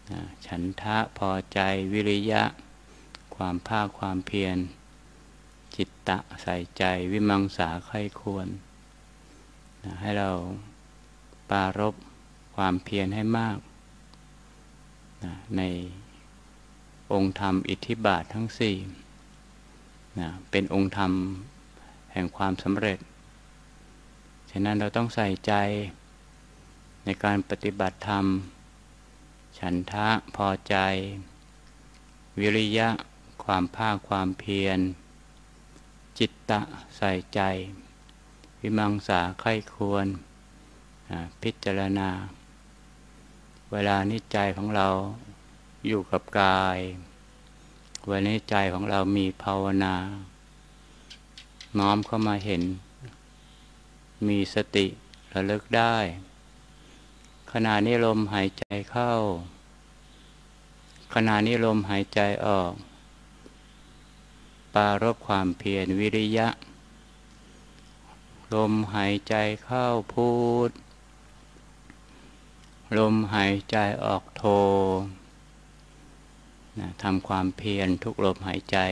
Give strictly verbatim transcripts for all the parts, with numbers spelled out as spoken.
ฉันทะพอใจวิริยะความภาคความเพียรจิตตะใส่ใจวิมังสาใคร่ควรนะให้เราปรารภความเพียรให้มากนะในองค์ธรรมอิทธิบาททั้งสี่นะเป็นองค์ธรรมแห่งความสำเร็จฉะนั้นเราต้องใส่ใจในการปฏิบัติธรรมฉันทะพอใจวิริยะความภาคความเพียรจิตตะใส่ใจวิมังสาใคร่ควรพิจารณาเวลานี้ใจของเราอยู่กับกายเวลานี้ใจของเรามีภาวนาน้อมเข้ามาเห็นมีสติระลึกได้ขณะนี้ลมหายใจเข้าขณะนี้ลมหายใจออกปรารภความเพียรวิริยะลมหายใจเข้าพูดลมหายใจออกโทนะทำความเพียรทุกลมหายใจ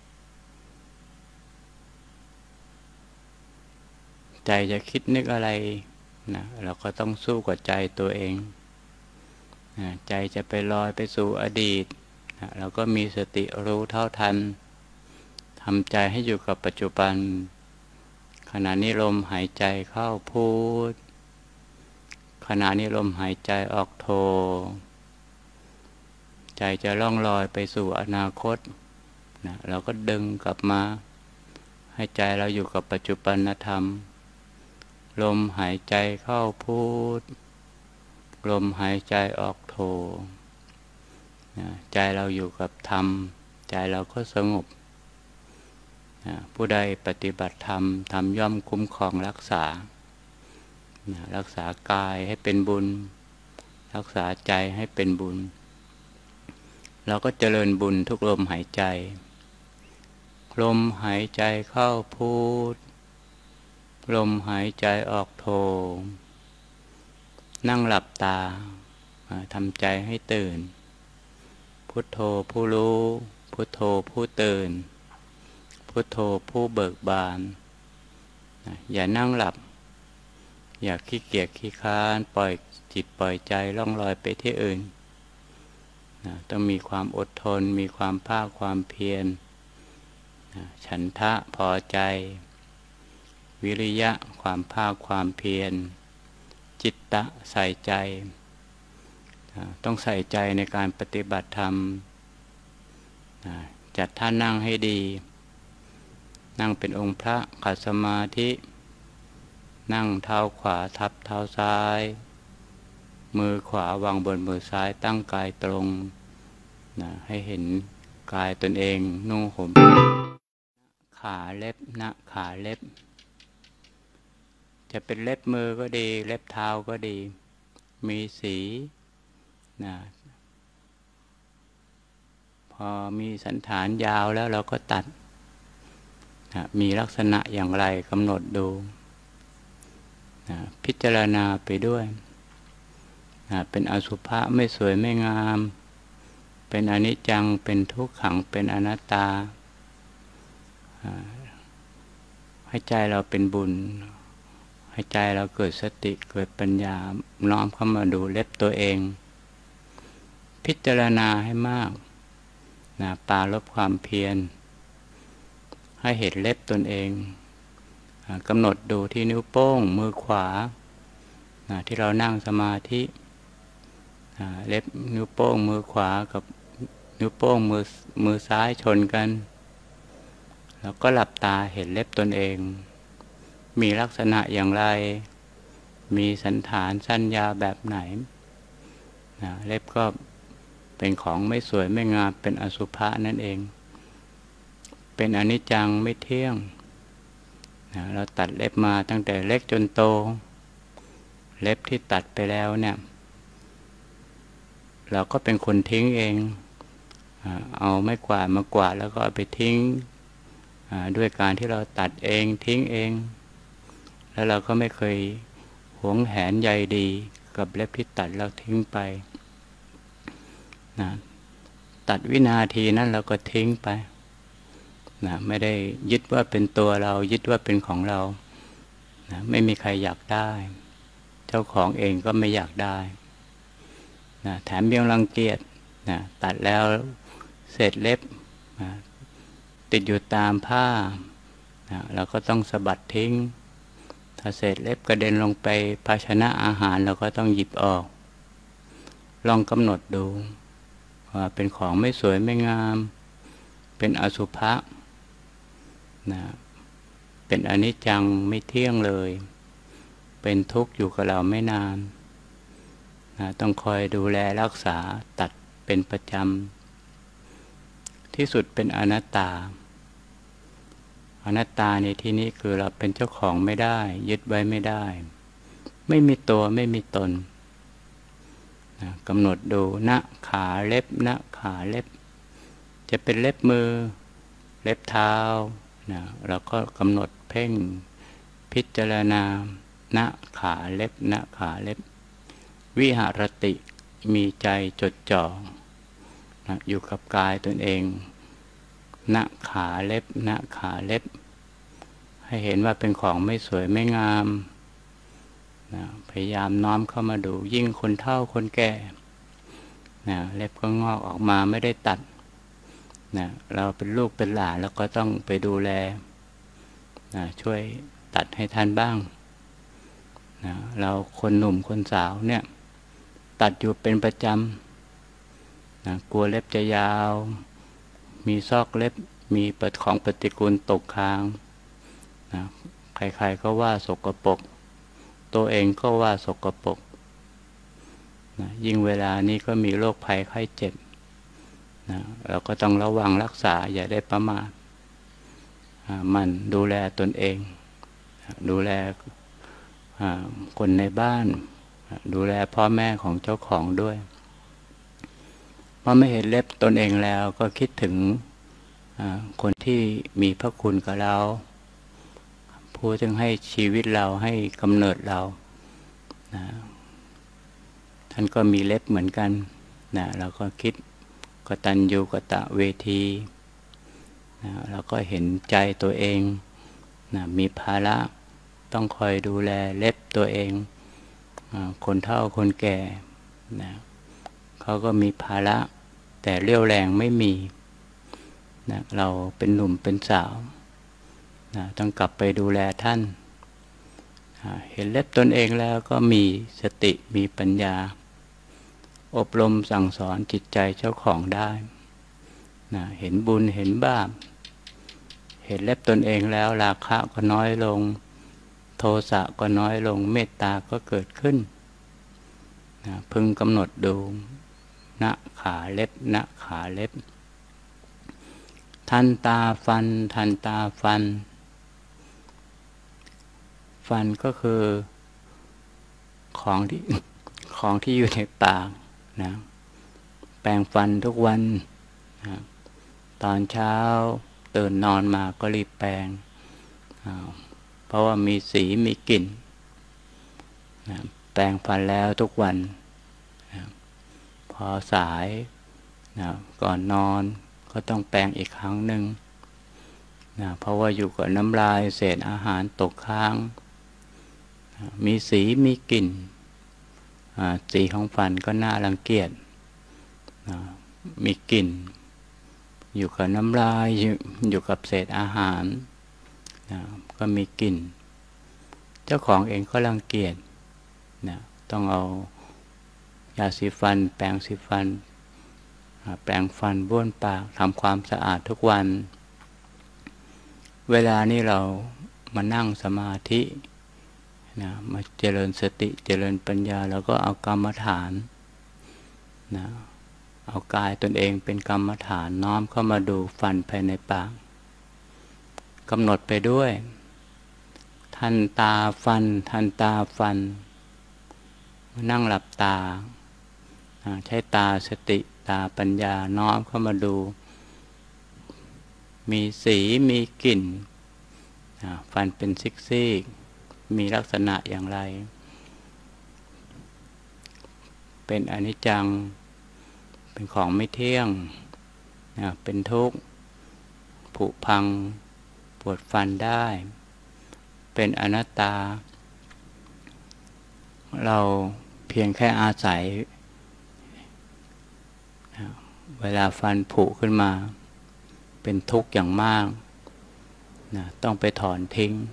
ใจจะคิดนึกอะไรนะเราก็ต้องสู้กับใจตัวเองนะใจจะไปลอยไปสู่อดีตนะเราก็มีสติรู้เท่าทันทำใจให้อยู่กับปัจจุบันขณะนี้ลมหายใจเข้าพูดขณะนี้ลมหายใจออกโทใจจะล่องลอยไปสู่อนาคตนะเราก็ดึงกลับมาให้ใจเราอยู่กับปัจจุบันธรรมลมหายใจเข้าพูดลมหายใจออกโทนะใจเราอยู่กับธรรมใจเราก็สงบนะผู้ใดปฏิบัติธรรมธรรมย่อมคุ้มครองรักษานะรักษากายให้เป็นบุญรักษาใจให้เป็นบุญเราก็เจริญบุญทุกลมหายใจลมหายใจเข้าพูดลมหายใจออกโทนั่งหลับตาทำใจให้ตื่นพุทโธผู้รู้พุทโธผู้ตื่นพุทโธผู้เบิกบานอย่านั่งหลับอย่าขี้เกียจขี้ค้านปล่อยจิตปล่อยใจล่องลอยไปที่อื่นต้องมีความอดทนมีความภาคความเพียรฉันทะพอใจวิริยะความภาคความเพียรจิตตะใส่ใจต้องใส่ใจในการปฏิบัติธรรมจัดท่านั่งให้ดีนั่งเป็นองค์พระขัดสมาธินั่งเท้าขวาทับเท้าซ้ายมือขวาวางบนมือซ้ายตั้งกายตรงนะให้เห็นกายตนเองนุ่งห่มขาเล็บหน้าขาเล็บจะเป็นเล็บมือก็ดีเล็บเท้าก็ดีมีสีนะพอมีสันฐานยาวแล้วเราก็ตัดนะมีลักษณะอย่างไรกำหนดดูนะพิจารณาไปด้วยนะเป็นอสุภะไม่สวยไม่งามเป็นอนิจจังเป็นทุกขังเป็นอนัตตาให้ใจเราเป็นบุญให้ใจเราเกิดสติเกิดปัญญาน้อมเข้ามาดูเล็บตัวเองพิจารณาให้มากนะปรารภความเพียรให้เห็นเล็บตนเองกำหนดดูที่นิ้วโป้งมือขวานะที่เรานั่งสมาธิเล็บนิ้วโป้งมือขวากับนิ้วโป้งมือมือซ้ายชนกันแล้วก็หลับตาเห็นเล็บตนเองมีลักษณะอย่างไรมีสันฐานสั้นยาวแบบไหนนะเล็บก็เป็นของไม่สวยไม่งามเป็นอสุภะนั่นเองเป็นอนิจจังไม่เที่ยงนะเราตัดเล็บมาตั้งแต่เล็กจนโตเล็บที่ตัดไปแล้วเนี่ยเราก็เป็นคนทิ้งเองเอาไม้กวาดมากวาดแล้วก็เอาไปทิ้งด้วยการที่เราตัดเองทิ้งเองแล้วเราก็ไม่เคยหวงแหนใยดีกับเล็บที่ตัดแล้วทิ้งไปนะตัดวินาทีนั้นเราก็ทิ้งไปนะไม่ได้ยึดว่าเป็นตัวเรายึดว่าเป็นของเรานะไม่มีใครอยากได้เจ้าของเองก็ไม่อยากได้นะแถมยังรังเกียจนะตัดแล้วเศษเล็บนะติดอยู่ตามผ้านะเราก็ต้องสะบัดทิ้งถ้าเศษเล็บกระเด็นลงไปภาชนะอาหารเราก็ต้องหยิบออกลองกำหนดดูว่าเป็นของไม่สวยไม่งามเป็นอสุภะนะเป็นอนิจจังไม่เที่ยงเลยเป็นทุกข์อยู่กับเราไม่นานนะต้องคอยดูแลรักษาตัดเป็นประจำที่สุดเป็นอนัตตาอนัตตาในที่นี้คือเราเป็นเจ้าของไม่ได้ยึดไว้ไม่ได้ไม่มีตัวไม่มีตนนะกำหนดดูณขาเล็บณขาเล็บจะเป็นเล็บมือเล็บเท้านะเราก็กำหนดเพ่งพิจารณาณขาเล็บณขาเล็บวิหารติมีใจจดจ่อนะอยู่กับกายตนเองณขาเล็บณขาเล็บให้เห็นว่าเป็นของไม่สวยไม่งามนะพยายามน้อมเข้ามาดูยิ่งคนเฒ่าคนแก่นะเล็บก็งอกออกมาไม่ได้ตัดนะเราเป็นลูกเป็นหลานแล้วก็ต้องไปดูแลนะช่วยตัดให้ท่านบ้างนะเราคนหนุ่มคนสาวเนี่ยตัดอยู่เป็นประจำนะกลัวเล็บจะยาวมีซอกเล็บมีเปิดของปฏิกูลตกค้างนะใครๆก็ว่าสกปรกตัวเองก็ว่าสกปรกนะยิ่งเวลานี้ก็มีโรคภัยไข้เจ็บนะเราก็ต้องระวังรักษาอย่าได้ประมาทมันดูแลตนเองดูแลคนในบ้านดูแลพ่อแม่ของเจ้าของด้วยพอไม่เห็นเล็บตนเองแล้วก็คิดถึงคนที่มีพระคุณกับเราผู้ที่ให้ชีวิตเราให้กำเนิดเรานะท่านก็มีเล็บเหมือนกันนะเราก็คิดกตัญญูกตเวทีนะเราก็เห็นใจตัวเองนะมีภาระต้องคอยดูแลเล็บตัวเองคนเฒ่าคนแก่นะเขาก็มีภาระแต่เรี่ยวแรงไม่มีนะเราเป็นหนุ่มเป็นสาวนะต้องกลับไปดูแลท่านนะเห็นเล็บตนเองแล้วก็มีสติมีปัญญาอบรมสั่งสอนจิตใจเจ้าของได้นะเห็นบุญเห็นบาปเห็นเล็บตนเองแล้วราคะก็น้อยลงโทสะก็น้อยลงเมตตาก็เกิดขึ้นนะพึงกำหนดดูณขาเล็บณขาเล็บทันตาฟันทันตาฟันฟันก็คือของที่ของที่อยู่ในปากนะแปรงฟันทุกวันนะตอนเช้าตื่นนอนมาก็รีบแปรงเพราะว่ามีสีมีกลิ่นนะแปรงฟันแล้วทุกวันนะพอสายนะก่อนนอนก็ต้องแปรงอีกครั้งหนึ่งนะเพราะว่าอยู่กับน้ำลายเศษอาหารตกค้างนะมีสีมีกลิ่นสีของฟันก็น่ารังเกียจนะมีกลิ่นอยู่กับน้ำลายอยู่อยู่กับเศษอาหารนะก็มีกลิ่นเจ้าของเองก็รังเกียจนะต้องเอายาสีฟันแปรงสีฟันแปรงฟันบ้วนปากทำความสะอาดทุกวันเวลานี้เรามานั่งสมาธินะมาเจริญสติเจริญปัญญาแล้วก็เอากรรมฐานนะเอากายตนเองเป็นกรรมฐานน้อมเข้ามาดูฟันภายในปากกำหนดไปด้วยทันตาฟันทันตาฟันนั่งหลับตาใช้ตาสติตาปัญญาน้อมเข้ามาดูมีสีมีกลิ่นฟันเป็นซิกๆมีลักษณะอย่างไรเป็นอนิจจังเป็นของไม่เที่ยงนะเป็นทุกข์ผุพังปวดฟันได้เป็นอนัตตาเราเพียงแค่อาศัยนะเวลาฟันผุขึ้นมาเป็นทุกข์อย่างมากนะต้องไปถอนทิ้ง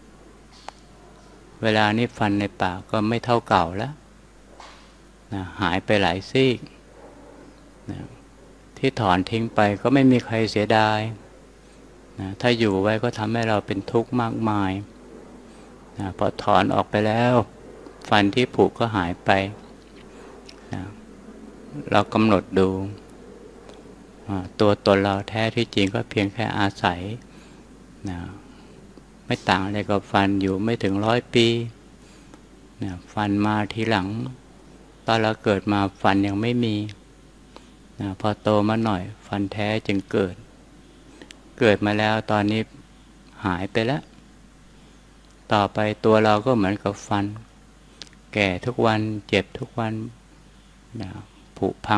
เวลานี้ฟันในปากก็ไม่เท่าเก่าแล้วนะหายไปหลายซี่นะที่ถอนทิ้งไปก็ไม่มีใครเสียดายนะถ้าอยู่ไว้ก็ทำให้เราเป็นทุกข์มากมายนะพอถอนออกไปแล้วฟันที่ผุก็หายไปนะเรากำหนดดูตัวตนเราแท้ที่จริงก็เพียงแค่อาศัยนะไม่ต่างอะไรกับฟันอยู่ไม่ถึงร้อยปีนะฟันมาทีหลังตอนเราเกิดมาฟันยังไม่มีนะพอโตมาหน่อยฟันแท้จึงเกิดเกิดมาแล้วตอนนี้หายไปแล้วต่อไปตัวเราก็เหมือนกับฟันแก่ทุกวันเจ็บทุกวันนะผุพัง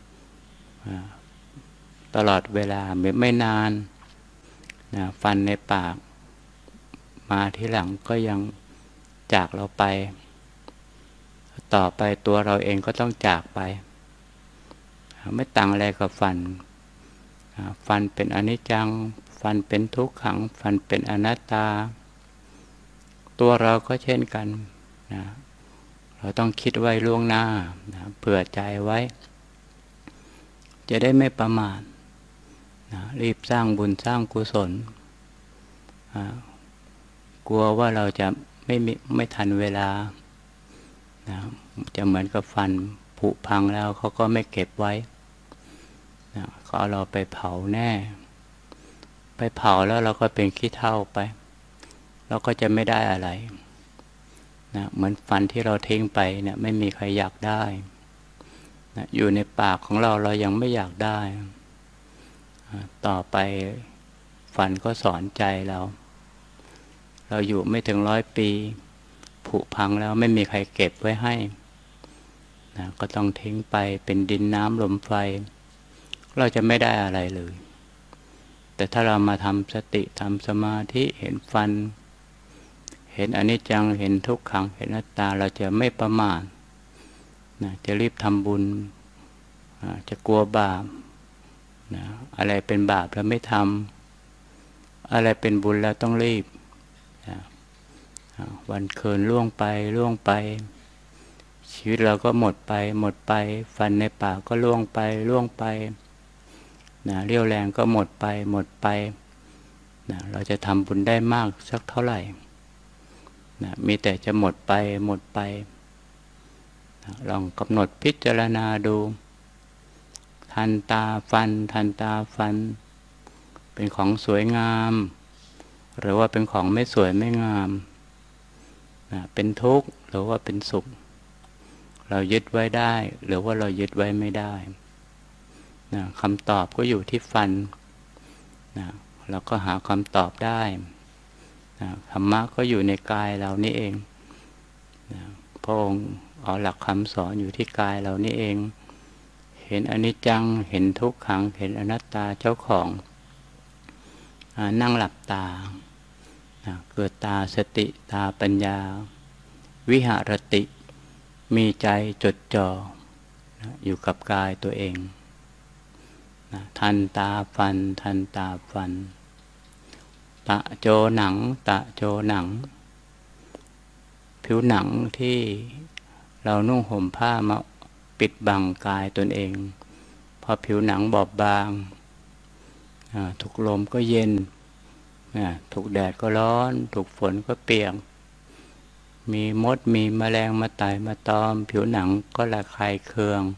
ตลอดเวลาไม่ไม่นานนะฟันในปากมาทีหลังก็ยังจากเราไปต่อไปตัวเราเองก็ต้องจากไปไม่ต่างอะไรกับฟันฟันเป็นอนิจจังฟันเป็นทุกขังฟันเป็นอนัตตาตัวเราก็เช่นกันนะเราต้องคิดไว้ล่วงหน้านะเผื่อใจไว้จะได้ไม่ประมาทนะรีบสร้างบุญสร้างกุศลนะกลัวว่าเราจะไม่มีไม่ทันเวลานะจะเหมือนกับฟันผุพังแล้วเขาก็ไม่เก็บไว้นะเขาเอาเราไปเผาแน่ไปเผาแล้วเราก็เป็นขี้เถ้าไปเราก็จะไม่ได้อะไรนะเหมือนฟันที่เราทิ้งไปเนี่ยไม่มีใครอยากได้นะอยู่ในปากของเราเรายังไม่อยากได้นะต่อไปฟันก็สอนใจเราเราอยู่ไม่ถึงร้อยปีผุพังแล้วไม่มีใครเก็บไว้ให้นะก็ต้องทิ้งไปเป็นดินน้ำลมไฟเราจะไม่ได้อะไรเลยแต่ถ้าเรามาทำสติทำสมาธิเห็นฟันเห็นอนิจจังเห็นทุกขังเห็นอนัตตาเราจะไม่ประมาทนะจะรีบทำบุญจะกลัวบาปนะอะไรเป็นบาปแล้วไม่ทำอะไรเป็นบุญแล้วต้องรีบนะวันคืนล่วงไปล่วงไปชีวิตเราก็หมดไปหมดไปฟันในปากก็ล่วงไปล่วงไปนะเรี่ยวแรงก็หมดไปหมดไปนะเราจะทำบุญได้มากสักเท่าไหร่นะมีแต่จะหมดไปหมดไปนะลองกำหนดพิจารณาดูทันตาฟันทันตาฟันเป็นของสวยงามหรือว่าเป็นของไม่สวยไม่งามนะเป็นทุกข์หรือว่าเป็นสุขเรายึดไว้ได้หรือว่าเรายึดไว้ไม่ได้นะคำตอบก็อยู่ที่ฟันนะเราก็หาคำตอบได้นะธรรมะก็อยู่ในกายเรานี่เองนะพระองค์เอาหลักคำสอนอยู่ที่กายเรานี่เองเห็นอนิจจังเห็นทุกขังเห็นอนัตตาเจ้าของนั่งหลับตาเกิดตาสติตาปัญญาวิหารติมีใจจดจ่ออยู่กับกายตัวเองทันตาฟันทันตาฟันตะโจหนังตะโจหนังผิวหนังที่เรานุ่งห่มผ้ามาปิดบังกายตนเองพอผิวหนังบอบบางถูกลมก็เย็นถูกแดดก็ร้อนถูกฝนก็เปียกมีมดมีแมลงมาไต่มาตอมผิวหนังก็ระคายเคือง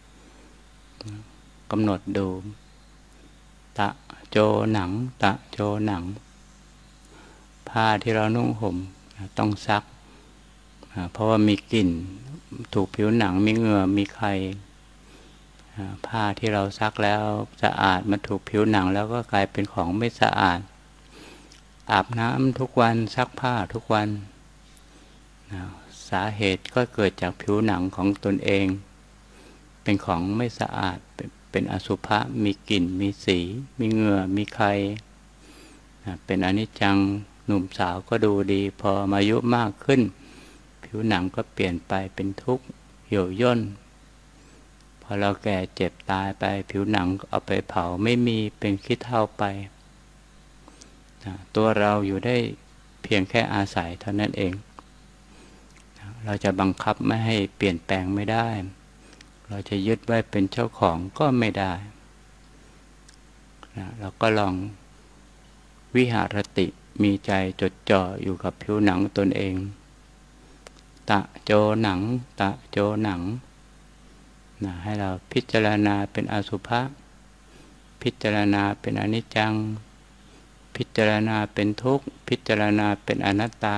กำหนดดูตะโจหนังตะโจหนังผ้าที่เรานุ่งห่มต้องซักเพราะว่ามีกลิ่นถูกผิวหนังมีเหงื่อมีไข่ผ้าที่เราซักแล้วสะอาดมาถูกผิวหนังแล้วก็กลายเป็นของไม่สะอาดอาบน้ำทุกวันซักผ้าทุกวันสาเหตุก็เกิดจากผิวหนังของตนเองเป็นของไม่สะอาดเป็นอสุภะมีกลิ่นมีสีมีเหงื่อมีไข่เป็นอนิจจังหนุ่มสาวก็ดูดีพออายุมากขึ้นผิวหนังก็เปลี่ยนไปเป็นทุกข์เหี่ยวย่นพอเราแก่เจ็บตายไปผิวหนังเอาไปเผาไม่มีเป็นขี้เถ้าไปตัวเราอยู่ได้เพียงแค่อาศัยเท่านั้นเองเราจะบังคับไม่ให้เปลี่ยนแปลงไม่ได้เราจะยึดไว้เป็นเจ้าของก็ไม่ได้นะเราก็ลองวิหารติมีใจจดจ่ออยู่กับผิวหนังตนเองตะโจหนังตะโจหนังนะให้เราพิจารณาเป็นอสุภะพิจารณาเป็นอนิจจังพิจารณาเป็นทุกข์พิจารณาเป็นอนัตตา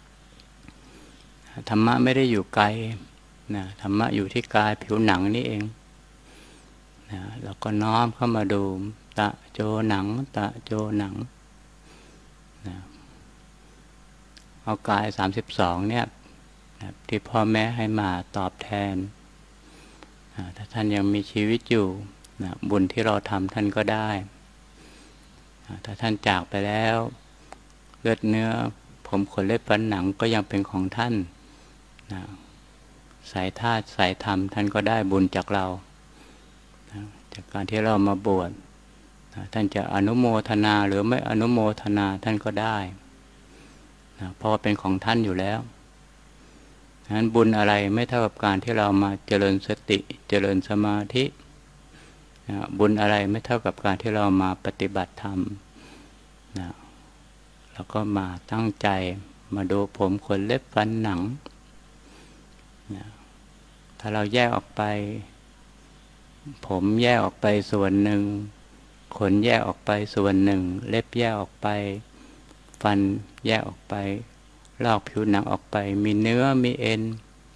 ธรรมะไม่ได้อยู่ไกลนะธรรมะอยู่ที่กายผิวหนังนี่เองนะเราก็น้อมเข้ามาดูตะโจหนังตะโจหนังนะเอากายสามสิบสองเนี่ยนะที่พ่อแม่ให้มาตอบแทนนะถ้าท่านยังมีชีวิตอยู่นะบุญที่เราทำท่านก็ได้นะถ้าท่านจากไปแล้วเลือดเนื้อผมขนเล็บฟันหนังก็ยังเป็นของท่านนะสายธาตุสายธรรมท่านก็ได้บุญจากเรานะจากการที่เรามาบวชนะท่านจะอนุโมทนาหรือไม่อนุโมทนาท่านก็ได้นะเพราะว่าเป็นของท่านอยู่แล้วฉะนั้นบุญอะไรไม่เท่ากับการที่เรามาเจริญสติเจริญสมาธินะบุญอะไรไม่เท่ากับการที่เรามาปฏิบัติธรรมนะแล้วก็มาตั้งใจมาดูผมขนเล็บฟันหนังนะถ้าเราแยกออกไปผมแยกออกไปส่วนหนึ่งขนแยกออกไปส่วนหนึ่งเล็บแยกออกไปฟันแยกออกไปลอกผิวหนังออกไปมีเนื้อมีเอ็น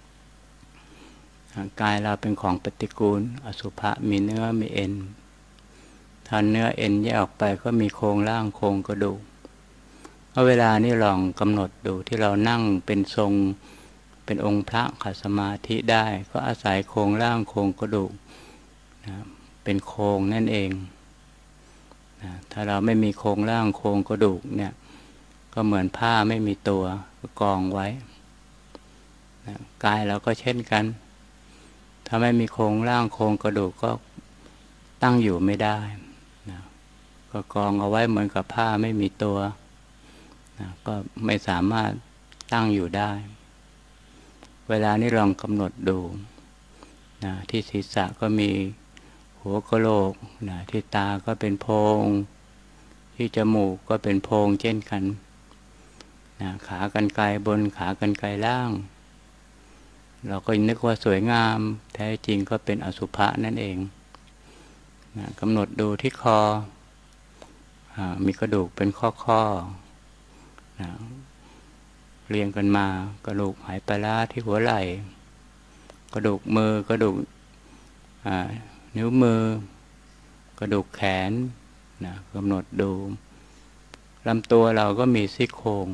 กายเราเป็นของปฏิกูลอสุภะมีเนื้อมีเอ็นถ้าเนื้อเอ็นแยกออกไปก็มีโครงร่างโครงกระดูกเอาเวลานี้ลองกำหนดดูที่เรานั่งเป็นทรงเป็นองค์พระขัดสมาธิได้ก็อาศัยโครงร่างโครงกระดูกนะเป็นโครงนั่นเองนะถ้าเราไม่มีโครงร่างโครงกระดูกเนี่ยก็เหมือนผ้าไม่มีตัวกองไว้นะกายเราก็เช่นกันถ้าไม่มีโครงร่างโครงกระดูกก็ตั้งอยู่ไม่ได้นะก็กองเอาไว้เหมือนกับผ้าไม่มีตัวนะก็ไม่สามารถตั้งอยู่ได้เวลานี้ลองกำหนดดูนะที่ศีรษะก็มีหัวกะโหลกนะที่ตาก็เป็นโพรงที่จมูกก็เป็นโพรงเช่นกันนะขากรรไกรบนขากรรไกรล่างเราก็นึกว่าสวยงามแท้จริงก็เป็นอสุภะนั่นเองนะกำหนดดูที่คออ่ามีกระดูกเป็นข้อๆนะเรียงกันมากระดูกไหปลาร้าที่หัวไหล่กระดูกมือกระดูกนิ้วมือกระดูกแขนนะกำหนดดูลำตัวเราก็มีซี่โครง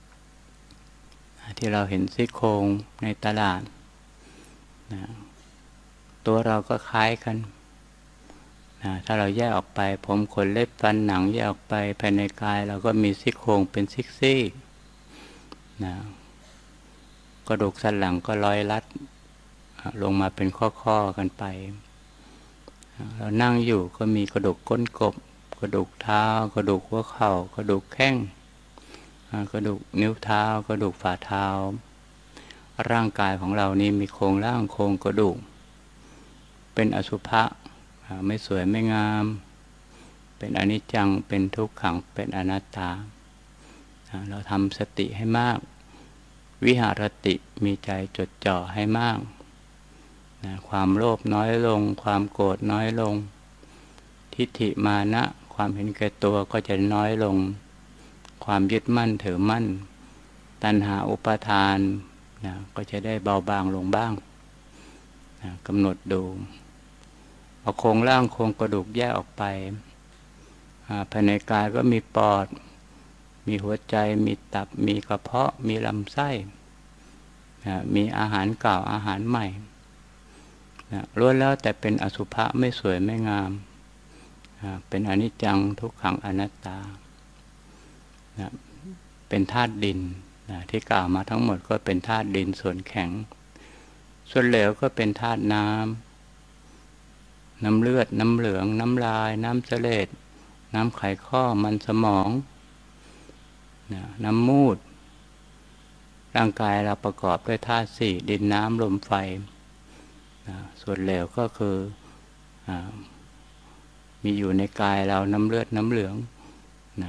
ที่เราเห็นซี่โครงในตลาดนะตัวเราก็คล้ายกันนะถ้าเราแยกออกไปผมขนเล็บฟันหนังแยกออกไปภายในกายเราก็มีซี่โครงเป็นซี่ๆนะกระดูกสันหลังก็ร้อยลัดลงมาเป็นข้อๆกันไปเรานั่งอยู่ก็มีกระดูกก้นกบกระดูกเท้ากระดูกหัวเข่ากระดูกแข้งกระดูกนิ้วเท้ากระดูกฝ่าเท้าร่างกายของเรานี้มีโครงร่างโครงกระดูกเป็นอสุภะไม่สวยไม่งามเป็นอนิจจังเป็นทุกขังเป็นอนัตตาเราทำสติให้มากวิหารติมีใจจดจ่อให้มากนะความโลภน้อยลงความโกรธน้อยลงทิฏฐิมานะความเห็นแก่ตัวก็จะน้อยลงความยึดมั่นถือมั่นตัณหาอุปาทานนะก็จะได้เบาบางลงบ้างนะกำหนดดูเอาโครงร่างโครงกระดูกแยกออกไปภายในกายก็มีปอดมีหัวใจมีตับมีกระเพาะมีลำไส้มีอาหารเก่าอาหารใหม่นะล้วนแล้วแต่เป็นอสุภะไม่สวยไม่งามนะเป็นอนิจจังทุกขังอนัตตานะเป็นธาตุดินนะที่กล่าวมาทั้งหมดก็เป็นธาตุดินส่วนแข็งส่วนเหลวก็เป็นธาตุน้ำน้ำเลือดน้ำเหลืองน้ำลายน้ำเสลดน้ำไขข้อมันสมองนะน้ำมูดร่างกายเราประกอบด้วยธาตุสี่ดินน้ำลมไฟนะส่วนเหลวก็คืออมีอยู่ในกายเราน้ำเลือดน้ำเหลืองนะ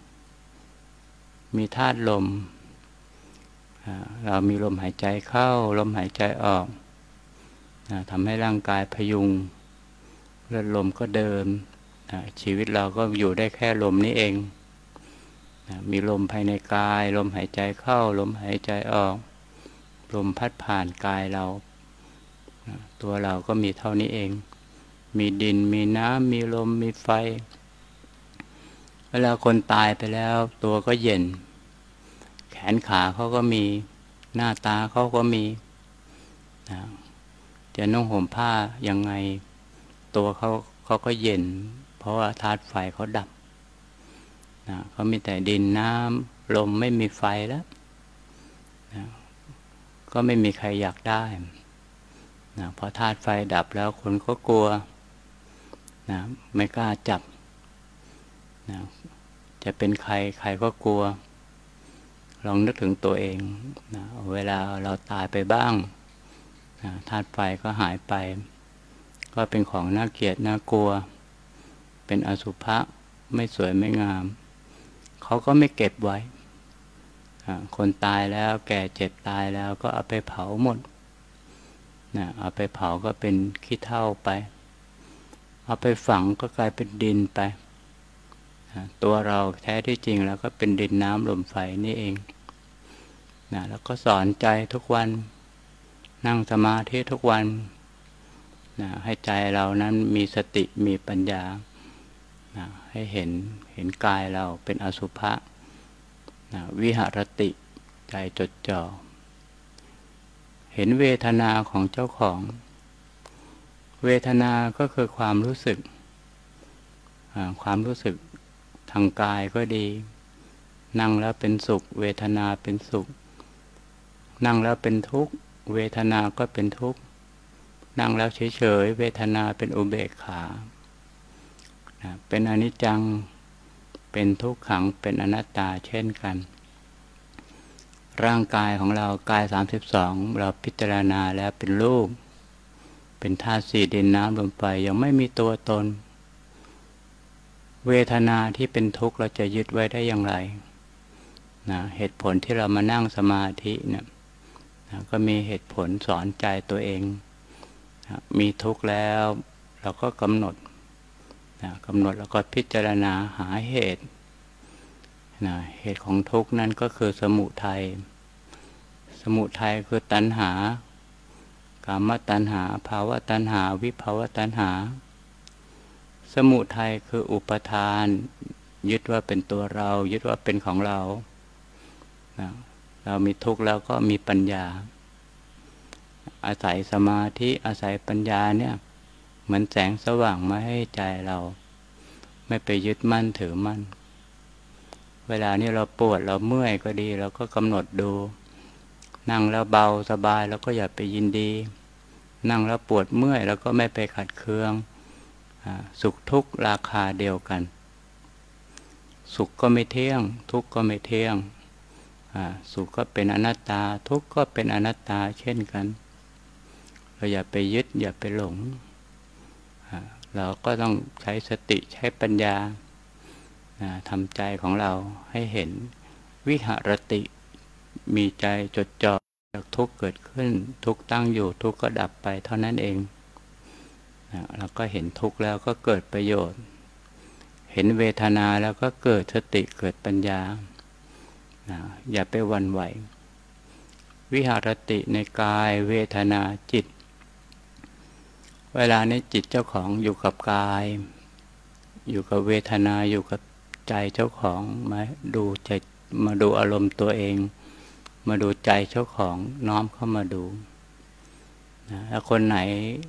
มีธาตุลมเรามีลมหายใจเข้าลมหายใจออกนะทำให้ร่างกายพยุงเลือดลมก็เดินนะชีวิตเราก็อยู่ได้แค่ลมนี้เองนะมีลมภายในกายลมหายใจเข้าลมหายใจออกลมพัดผ่านกายเรานะตัวเราก็มีเท่านี้เองมีดินมีน้ำมีลมมีไฟเวลาคนตายไปแล้วตัวก็เย็นแขนขาเขาก็มีหน้าตาเขาก็มีนะจะนุ่งห่มผ้ายังไงตัวเขาเขาก็เย็นเพราะว่าธาตุไฟเขาดับนะเขามีแต่ดินน้ำลมไม่มีไฟแล้วนะก็ไม่มีใครอยากได้นะพอธาตุไฟดับแล้วคนก็กลัวนะไม่กล้าจับนะจะเป็นใครใครก็กลัวลองนึกถึงตัวเองนะเวลาเราตายไปบ้างนะธาตุไฟก็หายไปก็เป็นของน่าเกลียดน่ากลัวเป็นอสุภะไม่สวยไม่งามเขาก็ไม่เก็บไว้คนตายแล้วแก่เจ็บตายแล้วก็เอาไปเผาหมดนะเอาไปเผาก็เป็นขี้เถ้าไปเอาไปฝังก็กลายเป็นดินไปตัวเราแท้ที่จริงแล้วก็เป็นดินน้ำลมไฟนี่เองนะแล้วก็สอนใจทุกวันนั่งสมาธิทุกวันนะให้ใจเรานั้นมีสติมีปัญญานะให้เห็นเห็นกายเราเป็นอสุภะนะวิหรติใจจดจ่อเห็นเวทนาของเจ้าของเวทนาก็คือความรู้สึกความรู้สึกทางกายก็ดีนั่งแล้วเป็นสุขเวทนาเป็นสุขนั่งแล้วเป็นทุกข์เวทนาก็เป็นทุกข์นั่งแล้วเฉยๆเวทนาเป็นอุเบกขาเป็นอนิจจังเป็นทุกขังเป็นอนัตตาเช่นกันร่างกายของเรากายสามสิบสองเราพิจารณาแล้วเป็นรูปเป็นธาตุสี่ดินน้ำลมไฟยังไม่มีตัวตนเวทนาที่เป็นทุกข์เราจะยึดไว้ได้อย่างไรนะเหตุผลที่เรามานั่งสมาธิเนี่ยนะก็มีเหตุผลสอนใจตัวเองนะมีทุกข์แล้วเราก็กำหนดนะกำหนดแล้วก็พิจารณาหาเหตุนะเหตุของทุกข์นั้นก็คือสมุทัยสมุทัยคือตัณหากามตัณหาภาวะตัณหาวิภาวะตัณหาสมุทัยคืออุปทานยึดว่าเป็นตัวเรายึดว่าเป็นของเรานะเรามีทุกข์แล้วก็มีปัญญาอาศัยสมาธิอาศัยปัญญาเนี่ยเหมือนแสงสว่างมาให้ใจเราไม่ไปยึดมั่นถือมั่นเวลานี้เราปวดเราเมื่อยก็ดีเราก็กำหนดดูนั่งแล้วเบาสบายแล้วก็อย่าไปยินดีนั่งแล้วปวดเมื่อยแล้วก็ไม่ไปขัดเคืองสุขทุกข์ราคาเดียวกันสุขก็ไม่เที่ยงทุกข์ก็ไม่เที่ยงสุขก็เป็นอนัตตาทุกข์ก็เป็นอนัตตาเช่นกันเราอย่าไปยึดอย่าไปหลงเราก็ต้องใช้สติใช้ปัญญาทำใจของเราให้เห็นวิหรติมีใจจดจ่อจากทุกข์เกิดขึ้นทุกข์ตั้งอยู่ทุกข์ก็ดับไปเท่านั้นเองเราก็เห็นทุกข์แล้วก็เกิดประโยชน์เห็นเวทนาแล้วก็เกิดสติเกิดปัญญาอย่าไปหวั่นไหววิหรติในกายเวทนาจิตเวลานี้จิตเจ้าของอยู่กับกายอยู่กับเวทนาอยู่กับใจเจ้าของมาดูใจมาดูอารมณ์ตัวเองมาดูใจเจ้าของน้อมเข้ามาดูนะถ้าคนไหน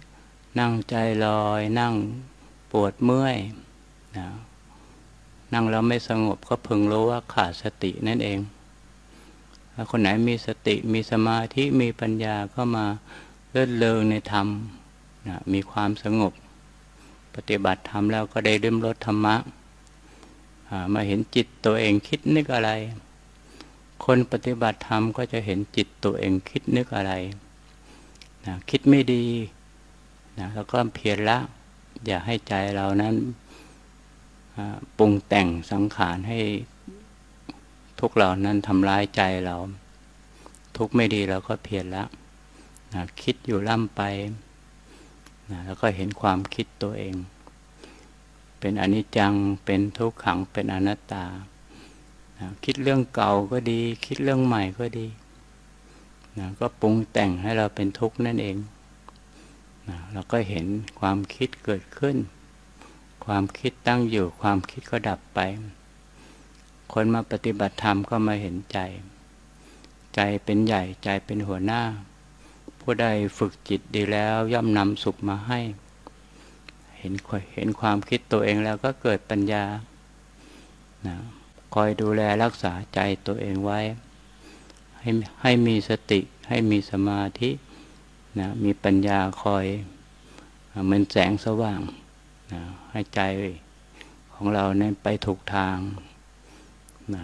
นั่งใจลอยนั่งปวดเมื่อยนะนั่งแล้วไม่สงบก็พึงรู้ว่าขาดสตินั่นเองถ้าคนไหนมีสติมีสมาธิมีปัญญาก็มาเลื่อนเลงในธรรมนะมีความสงบปฏิบัติธรรมแล้วก็ได้ลิ้มรสธรรมะมาเห็นจิตตัวเองคิดนึกอะไรคนปฏิบัติธรรมก็จะเห็นจิตตัวเองคิดนึกอะไรนะคิดไม่ดีนะแล้วก็เพียรละอย่าให้ใจเรานั้นปรุงแต่งสังขารให้ทุกเหล่านั้นทำร้ายใจเราทุกไม่ดีเราก็เพียรละนะคิดอยู่ล่ำไปนะแล้วก็เห็นความคิดตัวเองเป็นอนิจจังเป็นทุกขังเป็นอนัตตานะคิดเรื่องเก่าก็ดีคิดเรื่องใหม่ก็ดีนะก็ปรุงแต่งให้เราเป็นทุกข์นั่นเองนะเราก็เห็นความคิดเกิดขึ้นความคิดตั้งอยู่ความคิดก็ดับไปคนมาปฏิบัติธรรมก็มาเห็นใจใจเป็นใหญ่ใจเป็นหัวหน้าผู้ใดฝึกจิตดีแล้วย่อมนำสุขมาให้เห็นเห็นความคิดตัวเองแล้วก็เกิดปัญญานะคอยดูแลรักษาใจตัวเองไว้ให้ให้มีสติให้มีสมาธินะมีปัญญาคอยเหมือนแสงสว่างนะให้ใจของเราเนี่ยไปถูกทางนะ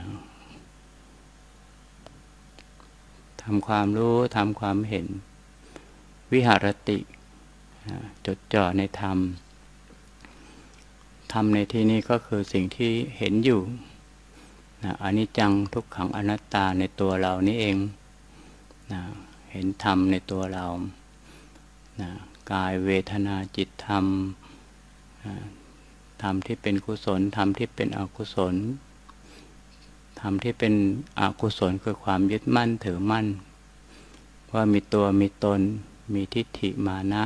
ทำความรู้ทำความเห็นวิหารตินะจดจ่อในธรรมธรรมในที่นี้ก็คือสิ่งที่เห็นอยู่นะอนิจจังทุกขังอนัตตาในตัวเรานี่เองนะเห็นธรรมในตัวเรานะกายเวทนาจิตธรรมนะธรรมที่เป็นกุศลธรรมที่เป็นอกุศลธรรมที่เป็นอกุศลคือความยึดมั่นถือมั่นว่ามีตัวมีตนมีทิฏฐิมานะ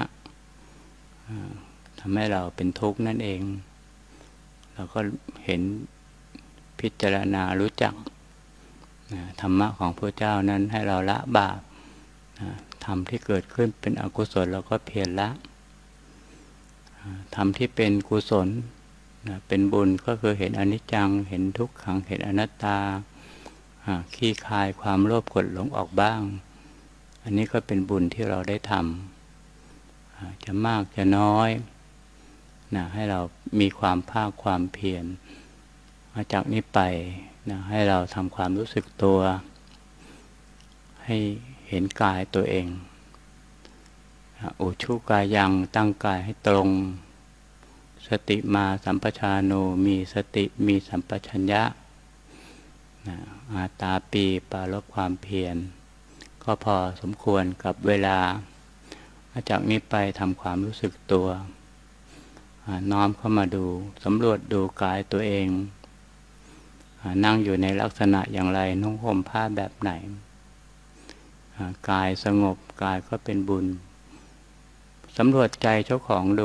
ทำให้เราเป็นทุกข์นั่นเองเราก็เห็นพิจารณารู้จักธรรมะของพระเจ้านั้นให้เราละบาปธรรมที่เกิดขึ้นเป็นอกุศลเราก็เพียรละธรรมที่เป็นกุศลเป็นบุญก็คือเห็นอนิจจังเห็นทุกขังเห็นอนัตตาขี้คายความโลภโกรธหลงออกบ้างอันนี้ก็เป็นบุญที่เราได้ทำจะมากจะน้อยนะให้เรามีความภาคความเพียรมาจากนี้ไปนะให้เราทำความรู้สึกตัวให้เห็นกายตัวเองอุชุกายังตั้งกายให้ตรงสติมาสัมปชาโนมีสติมีสัมปชัญญะนะอาตาปีปารภความเพียรก็พอสมควรกับเวลาจากนี้ไปทำความรู้สึกตัวน้อมเข้ามาดูสำรวจดูกายตัวเองนั่งอยู่ในลักษณะอย่างไรนุ่งห่มผ้าแบบไหนกายสงบกายก็เป็นบุญสำรวจใจเจ้าของดู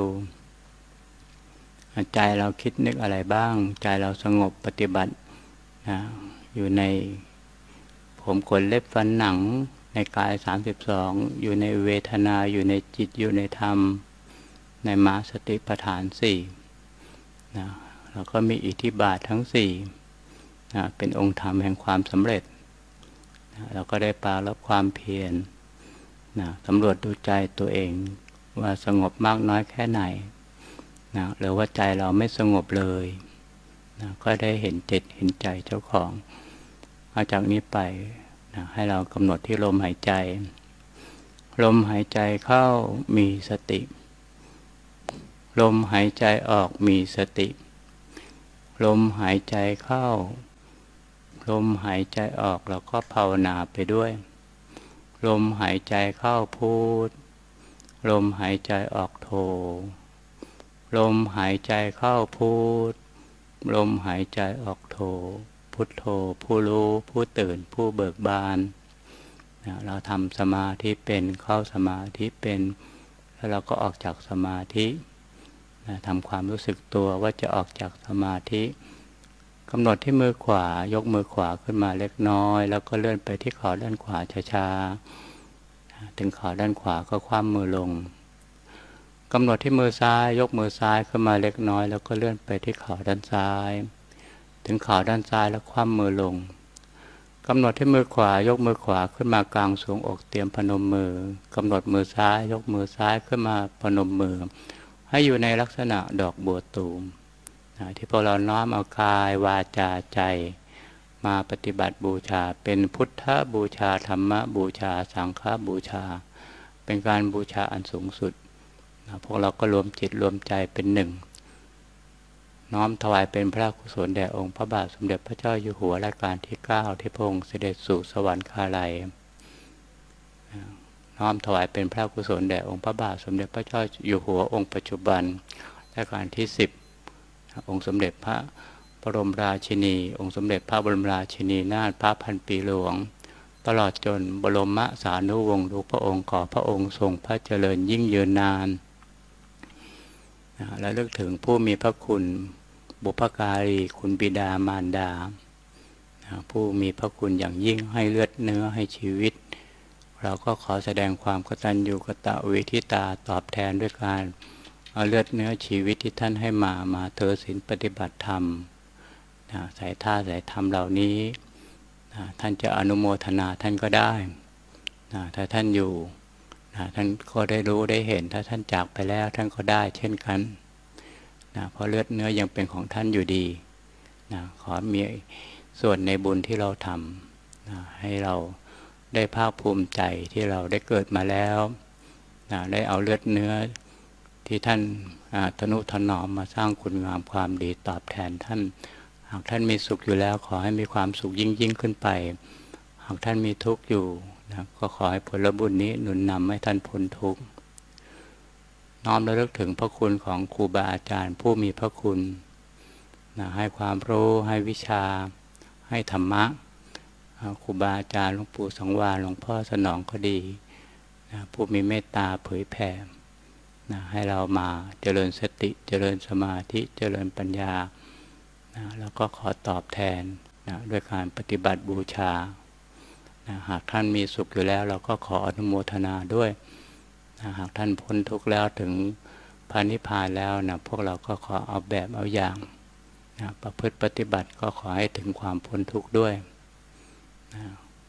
ใจเราคิดนึกอะไรบ้างใจเราสงบปฏิบัตินะอยู่ในผมขนเล็บฟันหนังในกายสามสิบสองอยู่ในเวทนาอยู่ในจิตอยู่ในธรรมในมหาสติปัฏฐานสี่นะแล้วก็มีอิทธิบาททั้งสี่นะเป็นองค์ธรรมแห่งความสำเร็จนะเราก็ได้ปราลบความเพียรนะสำรวจดูใจตัวเองว่าสงบมากน้อยแค่ไหนนะหรือว่าใจเราไม่สงบเลยนะก็ได้เห็นจิตเห็นใจเจ้าของเอาจากนี้ไปนะให้เรากำหนดที่ลมหายใจลมหายใจเข้ามีสติลมหายใจออกมีสติลมหายใจเข้าลมหายใจออกเราก็ภาวนาไปด้วยลมหายใจเข้าพูดลมหายใจออกโทลมหายใจเข้าพูดลมหายใจออกโทพุทโธผู้รู้ผู้ตื่นผู้เบิกบานเราทำสมาธิเป็นเข้าสมาธิเป็นแล้วเราก็ออกจากสมาธิทำความรู้สึกตัวว่าจะออกจากสมาธิกำหนดที่มือขวายกมือขวาขึ้นมาเล็กน้อยแล้วก็เลื่อนไปที่ขาด้านขวาช้าๆถึงขาด้านขวาก็คว่ำมือลงกำหนดที่มือซ้ายยกมือซ้ายขึ้นมาเล็กน้อยแล้วก็เลื่อนไปที่ขาด้านซ้ายถึงขาด้านซ้ายแล้วคว่ำมือลงกำหนดที่มือขวายกมือขวาขึ้นมากลางทรวงอกเตรียมพนมมือกำหนดมือซ้ายยกมือซ้ายขึ้นมาพนมมือให้อยู่ในลักษณะดอกบัวตูมที่พวกเราน้อมเอากายวาจาใจมาปฏิบัติบูชาเป็นพุทธบูชาธรรมบูชาสังฆบูชาเป็นการบูชาอันสูงสุดพวกเราก็รวมจิตรวมใจเป็นหนึ่งน้อมถวายเป็นพระกุศลแด่องค์พระบาทสมเด็จพระเจ้าอยู่หัวรัชกาลที่เก้าที่พระองค์เสด็จสู่สวรรคาลัยน้อมถวายเป็นพระกุศลแด่องค์พระบาทสมเด็จพระเจ้าอยู่หัวองค์ปัจจุบันรัชกาลที่สิบองค์สมเด็จพระบรมราชินีองค์สมเด็จพระบรมราชินีนาถพระพันปีหลวงตลอดจนบรมสานุวงศ์ทุกพระองค์ขอพระองค์ทรงพระเจริญยิ่งยืนนานและเลือกถึงผู้มีพระคุณบุพการีคุณบิดามารดาผู้มีพระคุณอย่างยิ่งให้เลือดเนื้อให้ชีวิตเราก็ขอแสดงความกตัญญูกตเวทิตาตอบแทนด้วยการเอาเลือดเนื้อชีวิตที่ท่านให้มามาเธอศีลปฏิบัติธรรมสายท่าสายธรรมเหล่านี้ท่านจะอนุโมทนาท่านก็ได้ถ้าท่านอยู่ท่านก็ได้รู้ได้เห็นถ้าท่านจากไปแล้วท่านก็ได้เช่นกันนะเพราะเลือดเนื้อยังเป็นของท่านอยู่ดีนะขอมีส่วนในบุญที่เราทำนะให้เราได้ภาคภูมิใจที่เราได้เกิดมาแล้วนะได้เอาเลือดเนื้อที่ท่านทนุถนอมมาสร้างคุณงามความดีตอบแทนท่านหากท่านมีสุขอยู่แล้วขอให้มีความสุขยิ่งยิ่งขึ้นไปหากท่านมีทุกข์อยู่นะก็ขอให้ผลบุญนี้หนุนนำให้ท่านพ้นทุกข์น้อมระลึกถึงพระคุณของครูบาอาจารย์ผู้มีพระคุณนะให้ความรู้ให้วิชาให้ธรรมะครูบาอาจารย์หลวงปู่สังวาลหลวงพ่อสนองก็ดีนะผู้มีเมตตาเผยแผ่นะให้เรามาเจริญสติเจริญสมาธิเจริญปัญญานะแล้วก็ขอตอบแทนนะด้วยการปฏิบัติบูชานะหากท่านมีสุขอยู่แล้วเราก็ขออนุโมทนาด้วยนะหากท่านพ้นทุกข์แล้วถึงพระนิพพานแล้วนะพวกเราก็ขอเอาแบบเอาอย่างนะประพฤติปฏิบัติก็ขอให้ถึงความพ้นทุกข์ด้วยนะ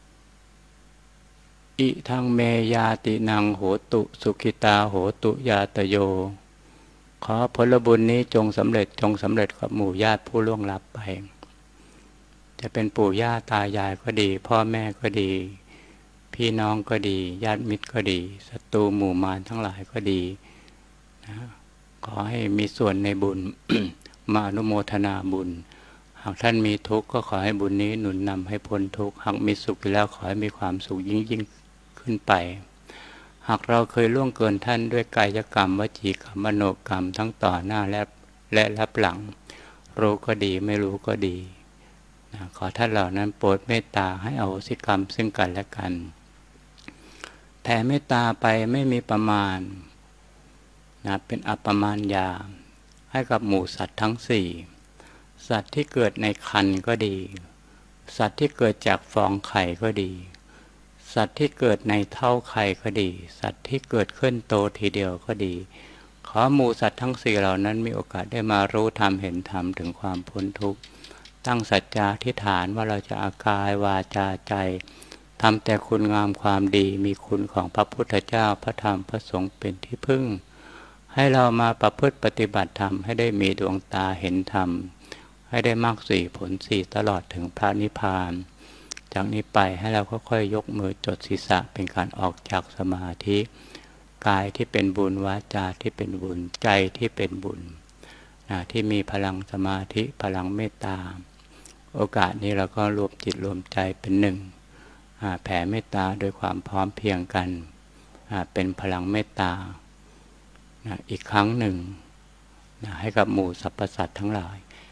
อิทังเมยาตินังโหตุสุขิตาโหตุยาตโยขอผลบุญนี้จงสำเร็จจงสำเร็จกับหมู่ญาติผู้ล่วงลับไปจะเป็นปู่ย่าตายายก็ดีพ่อแม่ก็ดีพี่น้องก็ดีญาติมิตรก็ดีศัตรูหมู่มารทั้งหลายก็ดีนะขอให้มีส่วนในบุญ มาอนุโมทนาบุญหากท่านมีทุกข์ก็ขอให้บุญนี้หนุนนำให้พ้นทุกข์หากมีสุขอยู่แล้วขอให้มีความสุขยิ่งยิ่งขึ้นไปหากเราเคยล่วงเกินท่านด้วยกายกรรมวจีกรรมมโนกรรมทั้งต่อหน้าและและรับหลังรู้ก็ดีไม่รู้ก็ดีนะขอท่านเหล่านั้นโปรดเมตตาให้อโหสิกรรมซึ่งกันและกันแผ่เมตตาไปไม่มีประมาณนะเป็นอัปปมาณญาให้กับหมู่สัตว์ทั้งสี่สัตว์ที่เกิดในครรภ์ก็ดีสัตว์ที่เกิดจากฟองไข่ก็ดีสัตว์ที่เกิดในเท่าไข่ก็ดีสัตว์ที่เกิดขึ้นโตทีเดียวก็ดีขอหมู่สัตว์ทั้งสี่เหล่านั้นมีโอกาสได้มารู้ธรรมเห็นธรรมถึงความพ้นทุกข์ตั้งสัจจาธิษฐานว่าเราจะอากายวาจาใจทำแต่คุณงามความดีมีคุณของพระพุทธเจ้าพระธรรมพระสงฆ์เป็นที่พึ่งให้เรามาประพฤติปฏิบัติธรรมให้ได้มีดวงตาเห็นธรรมให้ได้มรรคสี่ผลสี่ตลอดถึงพระนิพพานจากนี้ไปให้เราค่อยๆยกมือจดศีรษะเป็นการออกจากสมาธิกายที่เป็นบุญวาจาที่เป็นบุญใจที่เป็นบุญที่มีพลังสมาธิพลังเมตตาโอกาสนี้เราก็รวมจิตรวมใจเป็นหนึ่งแผ่เมตตาโดยความพร้อมเพรียงกันเป็นพลังเมตตาอีกครั้งหนึ่งให้กับหมู่สรรพสัตว์ทั้งหลาย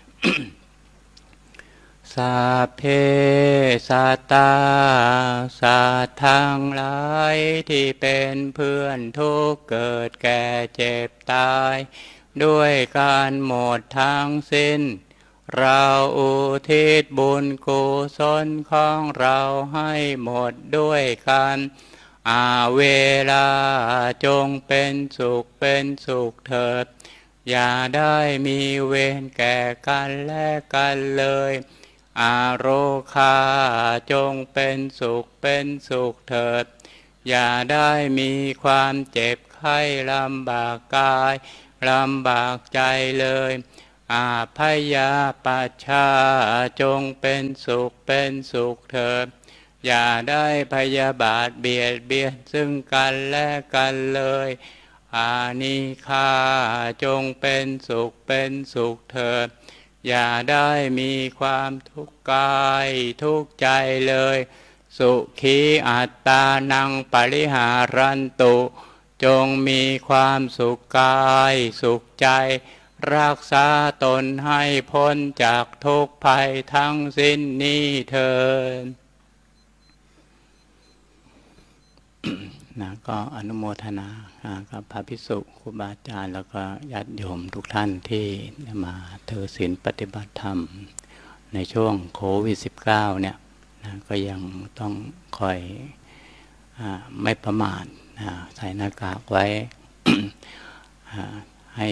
สัพเพสัตตาสัตว์ทั้งหลายที่เป็นเพื่อนทุกข์เกิดแก่เจ็บตายด้วยการหมดทั้งสิ้นเราอุทิศบุญกุศลของเราให้หมดด้วยกันอาเวลาจงเป็นสุขเป็นสุขเถิดอย่าได้มีเวรแก่กันและกันเลยอาโรคาจงเป็นสุขเป็นสุขเถิดอย่าได้มีความเจ็บไข้ลำบากกายลำบากใจเลยอาพยาปัชชาจงเป็นสุขเป็นสุขเถิดอย่าได้พยาบาทเบียดเบียนซึ่งกันและกันเลยอานิฆาจงเป็นสุขเป็นสุขเถิดอย่าได้มีความทุกข์กายทุกข์ใจเลยสุขีอัตตานังปริหารันตุจงมีความสุขกายสุขใจรักษาตนให้พ้นจากทุกภัยทั้งสิ้นนี้เถิดนะก็อนุโมทนากับพระภิกษุครูบาอาจารย์แล้วก็ญาติโยมทุกท่านที่มาถือศีลปฏิบัติธรรมในช่วงโควิด สิบเก้า เนี่ยนะก็ยังต้องคอยอ่าไม่ประมาทนะใส่หน้ากากไว้ ให้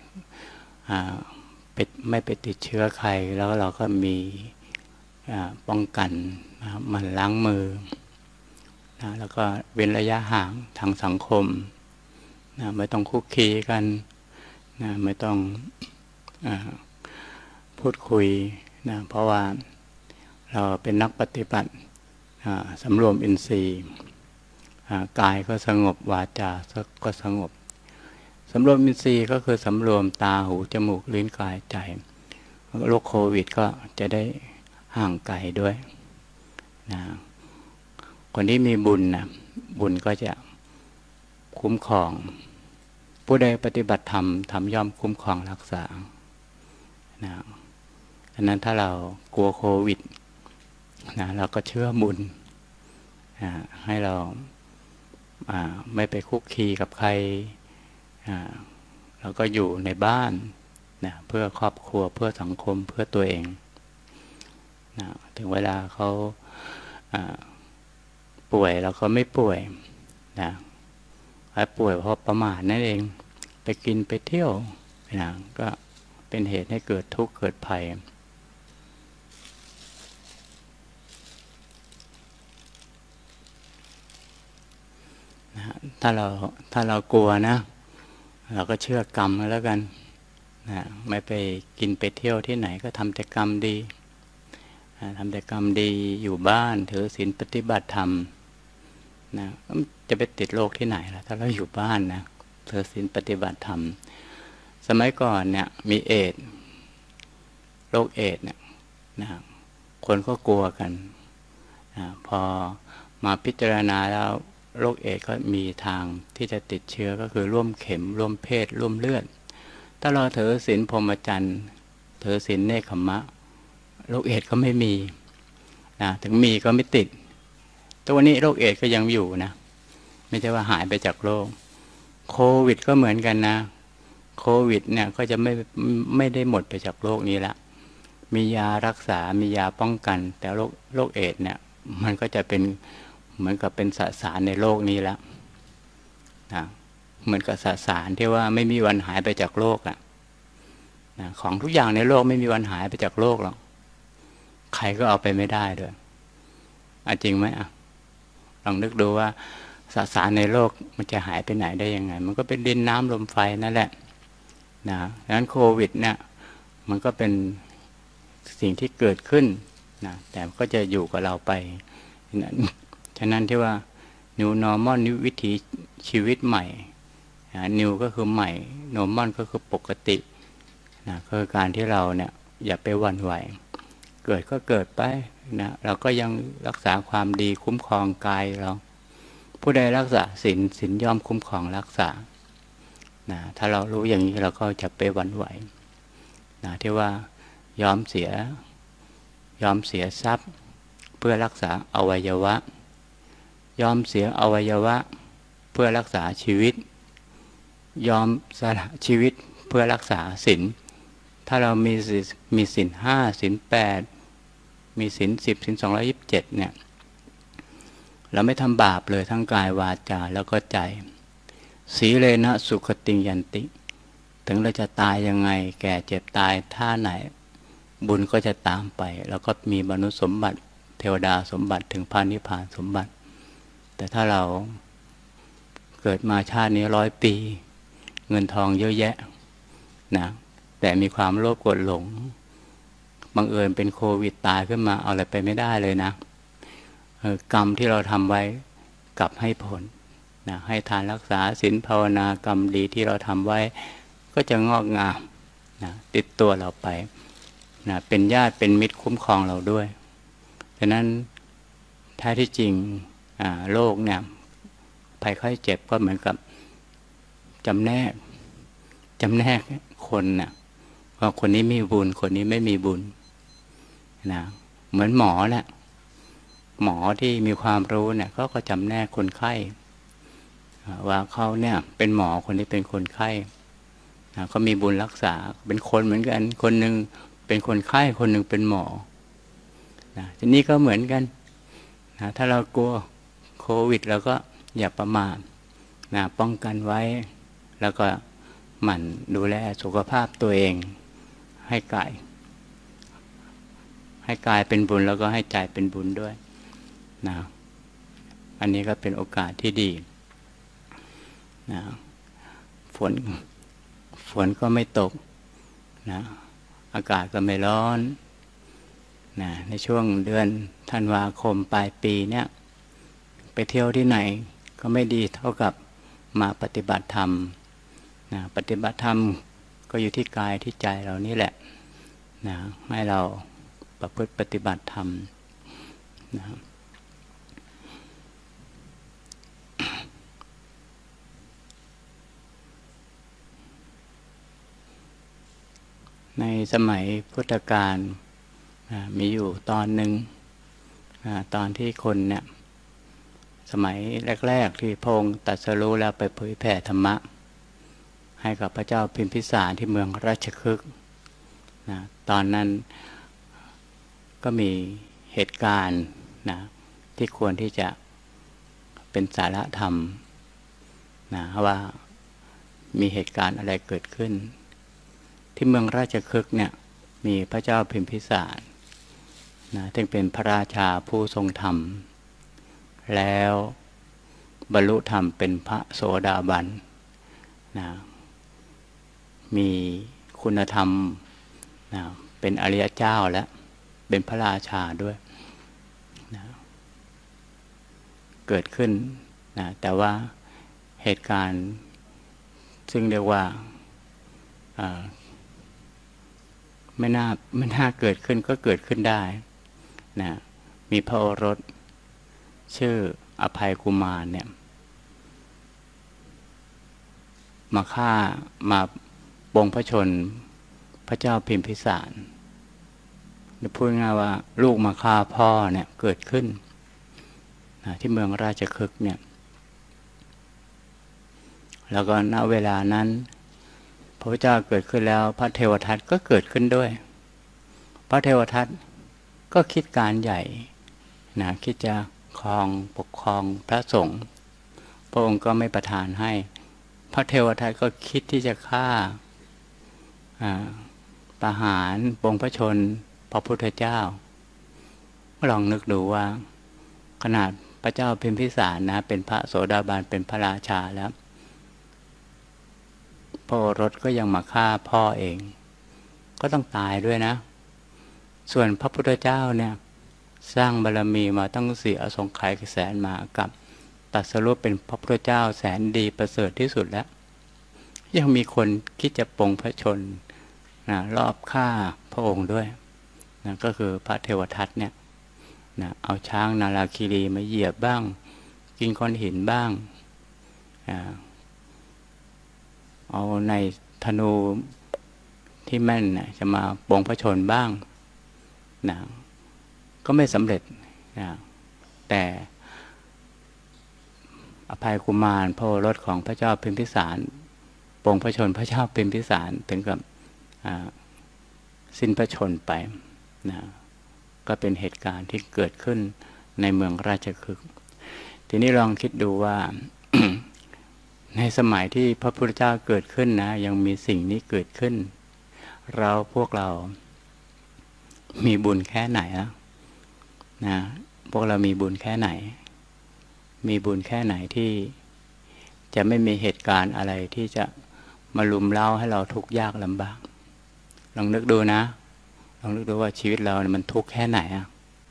ปิดไม่ไปติดเชื้อใครแล้วเราก็มีป้องกันนะมันล้างมือนะแล้วก็เว้นระยะห่างทางสังคมนะไม่ต้องคุกคีกันนะไม่ต้องอาพูดคุยนะเพราะว่าเราเป็นนักปฏิบัติสำรวมอินทรีย์กายก็สงบวาจาก็สงบสำรวมอินทรีย์ก็คือสำรวมตาหูจมูกลิ้นกายใจโรคโควิดก็จะได้ห่างไกลด้วยนะคนที่มีบุญนะบุญก็จะคุ้มครองผู้ใดปฏิบัติธรรมทำย่อมคุ้มครองรักษานะดังนั้นถ้าเรากลัวโควิดนะเราก็เชื่อบุญนะให้เราไม่ไปคุกคีกับใครเราก็อยู่ในบ้านนะเพื่อครอบครัวเพื่อสังคมเพื่อตัวเองนะถึงเวลาเขาป่วยเราก็ไม่ป่วยนะถ้าป่วยเพราะประมาทนั่นเองไปกินไปเที่ยวนะก็เป็นเหตุให้เกิดทุกข์เกิดภัยนะถ้าเราถ้าเรากลัวนะเราก็เชื่อกรรมแล้วกันนะไม่ไปกินไปเที่ยวที่ไหนก็ทำแต่กรรมดีทำแต่กรรมดีอยู่บ้านถือศีลปฏิบัติธรรมนะจะไปติดโรคที่ไหนล่ะถ้าเราอยู่บ้านนะถือศีลปฏิบัติธรรมสมัยก่อนเนี่ยมีเอดส์โรคเอดส์เนี่ยนะคนก็กลัวกันนะพอมาพิจารณาแล้วโรคเอดส์ก็มีทางที่จะติดเชื้อก็คือร่วมเข็มร่วมเพศร่วมเลือดถ้าเราถือศีลพรหมจรรย์ถือศีลเนคขมะโรคเอดส์ก็ไม่มีนะถึงมีก็ไม่ติดตัวนี้โรคเอดส์ก็ยังอยู่นะไม่ใช่ว่าหายไปจากโลกโควิดก็เหมือนกันนะโควิดเนี่ยก็จะไม่ไม่ได้หมดไปจากโลกนี้ละมียารักษามียาป้องกันแต่โรคโรคเอดส์เนี่ยมันก็จะเป็นเหมือนกับเป็นสสารในโลกนี้แล้วนะเหมือนกับสสารที่ว่าไม่มีวันหายไปจากโลกอ่ะนะของทุกอย่างในโลกไม่มีวันหายไปจากโลกหรอกใครก็เอาไปไม่ได้ด้วยอ่ะจริงไหมอ่ะลองนึกดูว่าสสารในโลกมันจะหายไปไหนได้ยังไงมันก็เป็นดินน้ำลมไฟนั่นแหละนะดังนั้นโควิดเนี่ยมันก็เป็นสิ่งที่เกิดขึ้นนะแต่ก็จะอยู่กับเราไปฉะนั้นที่ว่า new normal นิวิถีชีวิตใหม่ new ก็คือใหม่ normal ก็คือปกตินะคือการที่เราเนี่ยอย่าไปหวั่นไหวเกิดก็เกิดไปนะเราก็ยังรักษาความดีคุ้มครองกายเราผู้ใดรักษาศีลศีลย่อมคุ้มครองรักษานะถ้าเรารู้อย่างนี้เราก็จะไปหวั่นไหวนะที่ว่ายอมเสียยอมเสียทรัพย์เพื่อรักษาอวัยวะยอมเสียอวัยวะเพื่อรักษาชีวิตยอมสละชีวิตเพื่อรักษาศีลถ้าเรามีมีศีลห้าศีลแปดมีศีลสิบศีลสองร้อยยี่สิบเจ็ดเนี่ยเราไม่ทำบาปเลยทั้งกายวาจาแล้วก็ใจสีเลนะสุขติงยันติถึงเราจะตายยังไงแก่เจ็บตายท่าไหนบุญก็จะตามไปแล้วก็มีมนุษย์สมบัติเทวดาสมบัติถึงพระนิพพานสมบัติแต่ถ้าเราเกิดมาชาตินี้ร้อยปีเงินทองเยอะแยะนะแต่มีความโลภโกรธหลงบังเอิญเป็นโควิดตายขึ้นมาเอาอะไรไปไม่ได้เลยนะกรรมที่เราทำไว้กลับให้ผลนะให้ทานรักษาศีลภาวนากรรมดีที่เราทำไว้ก็จะงอกงามนะติดตัวเราไปนะเป็นญาติเป็นมิตรคุ้มครองเราด้วยฉะนั้นแท้ที่จริงโลกเนี่ยภัยไข้เจ็บก็เหมือนกับจำแนกจำแนกคนนะว่าคนนี้มีบุญคนนี้ไม่มีบุญนะเหมือนหมอแหละหมอที่มีความรู้เนี่ยเขาก็จำแนกคนไข้ว่าเขาเนี่ยเป็นหมอคนนี้เป็นคนไข้นะเขามีบุญรักษาเป็นคนเหมือนกันคนหนึ่งเป็นคนไข้คนหนึ่งเป็นหมอนะทีนี้ก็เหมือนกันนะถ้าเรากลัวโควิดเราก็อย่าประมาทนะป้องกันไว้แล้วก็หมั่นดูแลสุขภาพตัวเองให้กายให้กายเป็นบุญแล้วก็ให้ใจเป็นบุญด้วยนะอันนี้ก็เป็นโอกาสที่ดีนะฝนฝนก็ไม่ตกนะอากาศก็ไม่ร้อนนะในช่วงเดือนธันวาคมปลายปีเนี่ยไปเที่ยวที่ไหนก็ไม่ดีเท่ากับมาปฏิบัติธรรมนะปฏิบัติธรรมก็อยู่ที่กายที่ใจเรานี่แหละนะให้เราประพฤติปฏิบัติธรรมนะในสมัยพุทธกาลมีอยู่ตอนหนึ่งตอนที่คนเนี่ยสมัยแรกๆที่พระองค์ตรัสรู้แล้วไปเผยแผ่ธรรมะให้กับพระเจ้าพิมพิสารที่เมืองราชคฤห์นะตอนนั้นก็มีเหตุการณ์นะที่ควรที่จะเป็นสาระธรรมนะว่ามีเหตุการณ์อะไรเกิดขึ้นที่เมืองราชคฤห์เนี่ยมีพระเจ้าพิมพิสารนะซึ่งเป็นพระราชาผู้ทรงธรรมแล้วบรรลุธรรมเป็นพระโสดาบันนะมีคุณธรรมนะเป็นอริยเจ้าและเป็นพระราชาด้วยนะเกิดขึ้นนะแต่ว่าเหตุการณ์ซึ่งเรียกว่าไม่น่าไม่น่าเกิดขึ้นก็เกิดขึ้นได้นะมีพระโอรสชื่ออภัยกุมารเนี่ยมาฆ่ามาปองพระชนพระเจ้าพิมพิสารพูดง่ายว่าลูกมาฆ่าพ่อเนี่ยเกิดขึ้นนะที่เมืองราชคฤห์เนี่ยแล้วก็ณเวลานั้นพระพุทธเจ้าเกิดขึ้นแล้วพระเทวทัตก็เกิดขึ้นด้วยพระเทวทัตก็คิดการใหญ่นะคิดจะครองปกครองพระสงฆ์พระองค์ก็ไม่ประทานให้พระเทวทัตก็คิดที่จะฆ่าประหารปลงพระชนพระพุทธเจ้าลองนึกดูว่าขนาดพระเจ้าพิมพิสารนะเป็นพระโสดาบันเป็นพระราชาแล้วพระโอรสก็ยังมาฆ่าพ่อเองก็ต้องตายด้วยนะส่วนพระพุทธเจ้าเนี่ยสร้างบารมีมาตั้งสี่อสงไขยแสนมากับตรัสรู้เป็นพระพุทธเจ้าแสนดีประเสริฐที่สุดแล้วยังมีคนคิดจะปลงพระชนนะรอบฆ่าพระองค์ด้วยนะก็คือพระเทวทัตเนี่ยนะเอาช้างนาราคีรีมาเหยียบบ้างกินก้อนหินบ้างนะเอาในธนูที่แม่นนะจะมาปลงพระชนบ้างนะก็ไม่สำเร็จนะแต่อภัยกุมารพระโอรสของพระเจ้าพิมพิสารปลงพระชนพระเจ้าพิมพิสารถึงกับสิ้นพระชนไปนะก็เป็นเหตุการณ์ที่เกิดขึ้นในเมืองราชคฤห์ทีนี้ลองคิดดูว่า ในสมัยที่พระพุทธเจ้าเกิดขึ้นนะยังมีสิ่งนี้เกิดขึ้นเราพวกเรามีบุญแค่ไหนนะนะพวกเรามีบุญแค่ไหนมีบุญแค่ไหนที่จะไม่มีเหตุการณ์อะไรที่จะมาลุมเล้าให้เราทุกข์ยากลำบากลองนึกดูนะลองนึกดูว่าชีวิตเราเนี่ยมันทุกข์แค่ไหนอ่ะ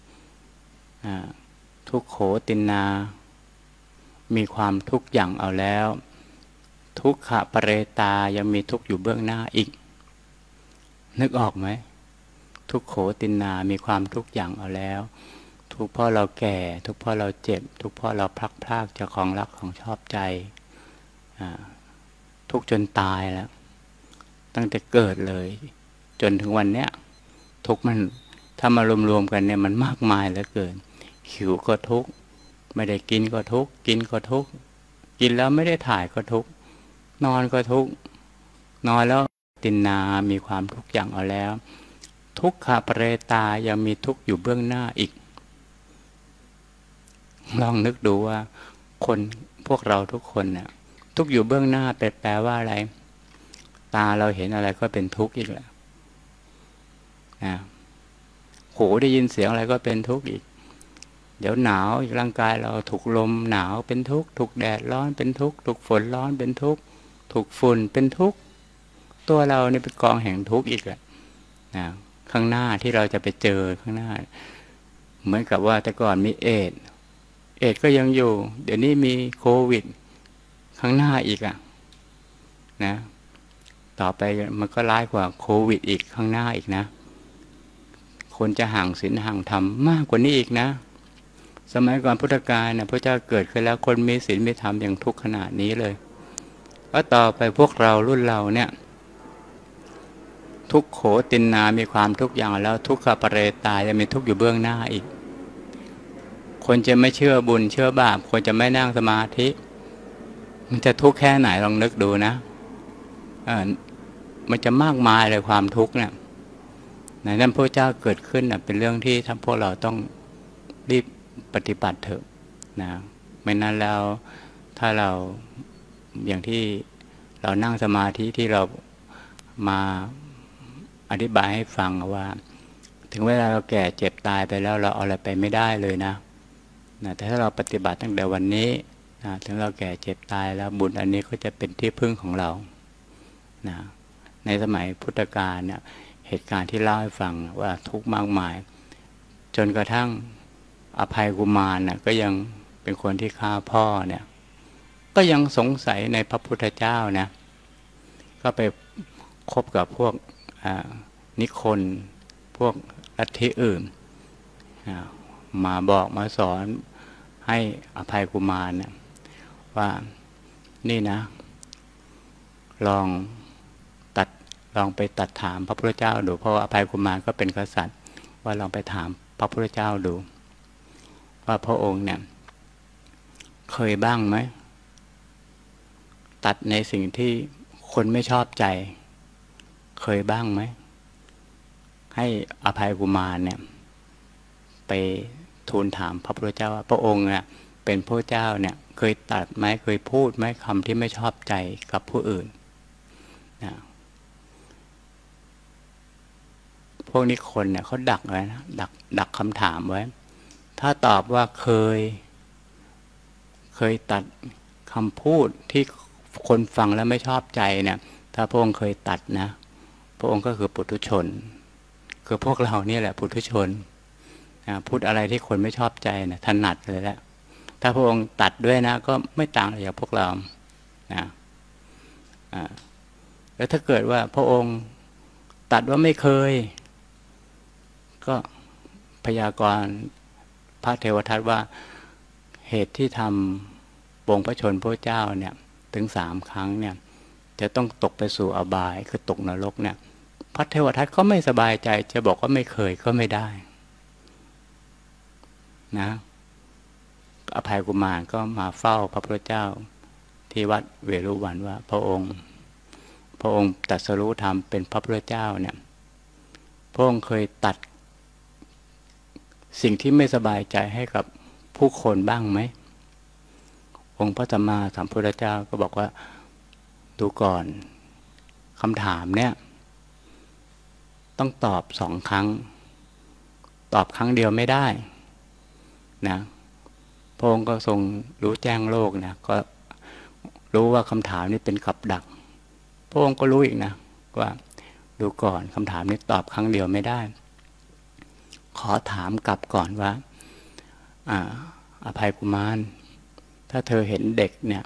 ทุกโขตินนามีความทุกข์อย่างเอาแล้วทุกขะปะเรตายังมีทุกข์อยู่เบื้องหน้าอีกนึกออกไหมทุกโขตินนามีความทุกข์อย่างเอาแล้วทุกเพราะเราแก่ทุกเพราะเราเจ็บทุกเพราะเราพลักพรากจากของรักของชอบใจทุกจนตายแล้วตั้งแต่เกิดเลยจนถึงวันเนี้ยทุกมันถ้ามารวมๆกันเนี่ยมันมากมายเหลือเกินหิวก็ทุกไม่ได้กินก็ทุกกินก็ทุกกินแล้วไม่ได้ถ่ายก็ทุกนอนก็ทุกนอนแล้วตินนามีความทุกข์อย่างเอาแล้วทุกขะปะเรตายังมีทุกข์อยู่เบื้องหน้าอีกลองนึกดูว่าคนพวกเราทุกคนเนี่ยทุกข์อยู่เบื้องหน้าแปลว่าอะไรตาเราเห็นอะไรก็เป็นทุกข์อีกแล้วนะหูได้ยินเสียงอะไรก็เป็นทุกข์อีกเดี๋ยวหนาวอีกร่างกายเราถูกลมหนาวเป็นทุกข์ถูกแดดร้อนเป็นทุกข์ถูกฝนร้อนเป็นทุกข์ถูกฝุ่นเป็นทุกข์ตัวเราเนี่ยเป็นกองแห่งทุกข์อีกแหละนะข้างหน้าที่เราจะไปเจอข้างหน้าเหมือนกับว่าแต่ก่อนมีเอดส์เอดส์ก็ยังอยู่เดี๋ยวนี้มีโควิดข้างหน้าอีกอ่ะนะต่อไปมันก็ร้ายกว่าโควิดอีกข้างหน้าอีกนะคนจะห่างศีลห่างธรรมมากกว่านี้อีกนะสมัยก่อนพุทธกาลเนี่ยพระเจ้าเกิดขึ้นแล้วคนมีศีลมีธรรมอย่างทุกข์ขนาดนี้เลยแล้วต่อไปพวกเรารุ่นเราเนี่ยทุกโขตินนามีความทุกข์อย่างแล้วทุกขะปะเรตายังมีทุกข์อยู่เบื้องหน้าอีกคนจะไม่เชื่อบุญเชื่อบาปคนจะไม่นั่งสมาธิมันจะทุกข์แค่ไหนลองนึกดูนะเออมันจะมากมายเลยความทุกข์เนี่ยในนั้นพระเจ้าเกิดขึ้นเป็นเรื่องที่ทั้งพวกเราต้องรีบปฏิบัติเถอะนะไม่นั้นแล้วถ้าเราอย่างที่เรานั่งสมาธิที่เรามาอธิบายให้ฟังว่าถึงเวลาเราแก่เจ็บตายไปแล้วเราเอาอะไรไปไม่ได้เลยนะนะแต่ถ้าเราปฏิบัติตั้งแต่วันนี้นะถึงเราแก่เจ็บตายแล้วบุญอันนี้ก็จะเป็นที่พึ่งของเรานะในสมัยพุทธกาลเนี่ยเหตุการณ์ที่เล่าให้ฟังว่าทุกข์มากมายจนกระทั่งอภัยกุมารน่ะก็ยังเป็นคนที่ฆ่าพ่อเนี่ยก็ยังสงสัยในพระพุทธเจ้านะก็ไปคบกับพวกนิคนพวกลัทธิอื่นมาบอกมาสอนให้อภัยกุมารนะว่านี่นะลองตัดลองไปตัดถามพระพุทธเจ้าดูเพราะว่าอภัยกุมารก็เป็นกษัตริย์ว่าลองไปถามพระพุทธเจ้าดูว่าพระองค์เนี่ยเคยบ้างไหมตัดในสิ่งที่คนไม่ชอบใจเคยบ้างไหมให้อภัยกุมารเนี่ยไปทูลถามพระพุทธเจ้าว่าพระองค์เนี่ยเป็นพระเจ้าเนี่ยเคยตัดไหมเคยพูดไหมคำที่ไม่ชอบใจกับผู้อื่นนะพวกนี้คนเนี่ยเขาดักไว้นะดักดักคำถามไว้ถ้าตอบว่าเคยเคยตัดคำพูดที่คนฟังแล้วไม่ชอบใจเนี่ยถ้าพระองค์เคยตัดนะพระองค์ก็คือปุถุชนคือพวกเราเนี่ยแหละปุถุชนนะพูดอะไรที่คนไม่ชอบใจนะถนัดเลยแหละถ้าพระองค์ตัดด้วยนะก็ไม่ต่างอะไรจากพวกเรานะแล้วถ้าเกิดว่าพระองค์ตัดว่าไม่เคยก็พยากรณ์พระเทวทัตว่าเหตุที่ทำปวงพระชนพระเจ้าเนี่ยถึงสามครั้งเนี่ยจะต้องตกไปสู่อบายคือตกนรกเนี่ยพระเทวทัตก็ไม่สบายใจจะบอกว่าไม่เคยก็ไม่ได้นะอภัยกุมารก็มาเฝ้าพระพุทธเจ้าที่วัดเวรุวันว่าพระองค์พระองค์ตรัสรู้ธรรมเป็นพระพุทธเจ้าเนี่ยพระองค์เคยตัดสิ่งที่ไม่สบายใจให้กับผู้คนบ้างไหมองค์พระสัมมาสัมพุทธเจ้าก็บอกว่าดูก่อนคำถามเนี่ยต้องตอบสองครั้งตอบครั้งเดียวไม่ได้นะพระองค์ก็ทรงรู้แจ้งโลกนะก็รู้ว่าคำถามนี้เป็นกับดักพระองค์ก็รู้อีกนะว่าดูก่อนคำถามนี้ตอบครั้งเดียวไม่ได้ขอถามกลับก่อนว่าอ่าอภัยกุมารถ้าเธอเห็นเด็กเนี่ย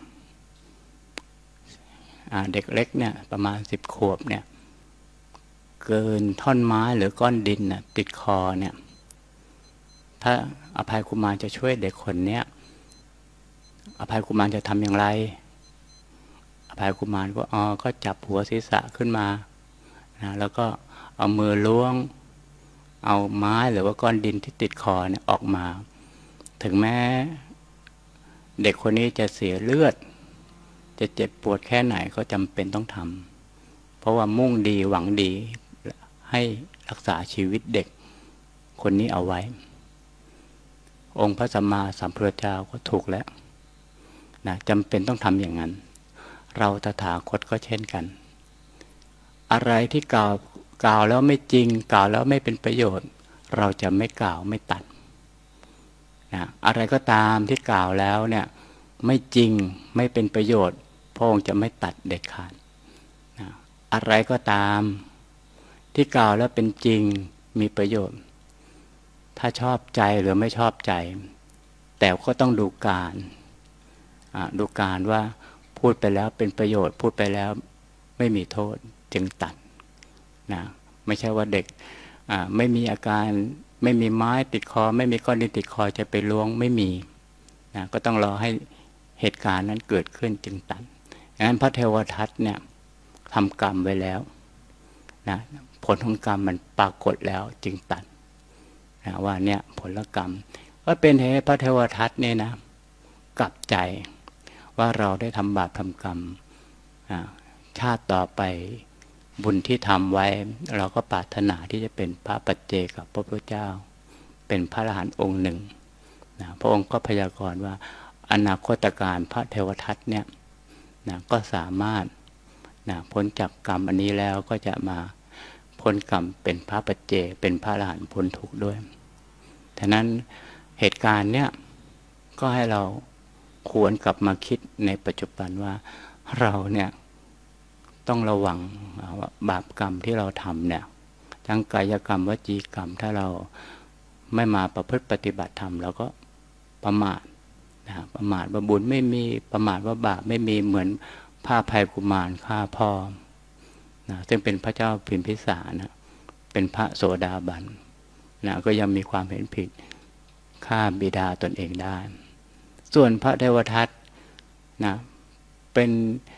เด็กเล็กเนี่ยประมาณสิบขวบเนี่ยเกินท่อนไม้หรือก้อนดินน่ะติดคอเนี่ยถ้าอภัยกุมารจะช่วยเด็กคนเนี้ยอภัยกุมารจะทำอย่างไรอภัยกุมารก็อ๋อก็จับหัวศีรษะขึ้นมานะแล้วก็เอามือล้วงเอาไม้หรือว่าก้อนดินที่ติดคอเนี่ยออกมาถึงแม้เด็กคนนี้จะเสียเลือดจะเจ็บปวดแค่ไหนก็จำเป็นต้องทำเพราะว่ามุ่งดีหวังดีให้รักษาชีวิตเด็กคนนี้เอาไว้องค์พระสัมมาสัมพุทธเจ้าก็ถูกแล้วนะจำเป็นต้องทำอย่างนั้นเราตถาคตก็เช่นกันอะไรที่กล่าวกล่าวแล้วไม่จริงกล่าวแล้วไม่เป็นประโยชน์เราจะไม่กล่าวไม่ตัดนะอะไรก็ตามที่กล่าวแล้วเนี่ยไม่จริงไม่เป็นประโยชน์พระองค์จะไม่ตัดเด็ดขาดนะอะไรก็ตามที่กล่าวแล้วเป็นจริงมีประโยชน์ถ้าชอบใจหรือไม่ชอบใจแต่ก็ต้องดูการดูการว่าพูดไปแล้วเป็นประโยชน์พูดไปแล้วไม่มีโทษจึงตัดนะไม่ใช่ว่าเด็กไม่มีอาการไม่มีไม้ติดคอไม่มีก้อนดินติดคอจะไปล้วงไม่มีนะก็ต้องรอให้เหตุการณ์นั้นเกิดขึ้นจึงตัดดังนั้นพระเทวทัตเนี่ยทำกรรมไว้แล้วนะผลของกรรมมันปรากฏแล้วจึงตัดนะว่าเนี่ยผลกรรมก็เป็นเหตุพระเทวทัตเนี่ยนะกลับใจว่าเราได้ทำบาปทำกรรมชาติต่อไปบุญที่ทำไว้เราก็ปรารถนาที่จะเป็นพระปัจเจกพระพุทธเจ้าเป็นพระอรหันต์องค์หนึ่งนะพระองค์ก็พยากรณ์ว่าอนาคตการพระเทวทัตเนี่ยนะก็สามารถนะพ้นจากกรรมอันนี้แล้วก็จะมาพ้นกรรมเป็นพระปัจเจกเป็นพระอรหันต์พ้นทุกข์ด้วยฉะนั้นเหตุการณ์เนี่ยก็ให้เราควรกลับมาคิดในปัจจุบันว่าเราเนี่ยต้องระวังบาปกรรมที่เราทำเนี่ยทั้งกายกรรมวจีกรรมถ้าเราไม่มาประพฤติปฏิบัติธรรมเราก็ประมาทนะประมาทว่าบุญไม่มีประมาทว่าบาปไม่มีเหมือนพระอภัยกุมารฆ่าพ่อนะซึ่งเป็นพระเจ้าพิมพิสารนะเป็นพระโสดาบันนะก็ยังมีความเห็นผิดฆ่าบิดาตนเองได้ส่วนพระเทวทัตนะเป็น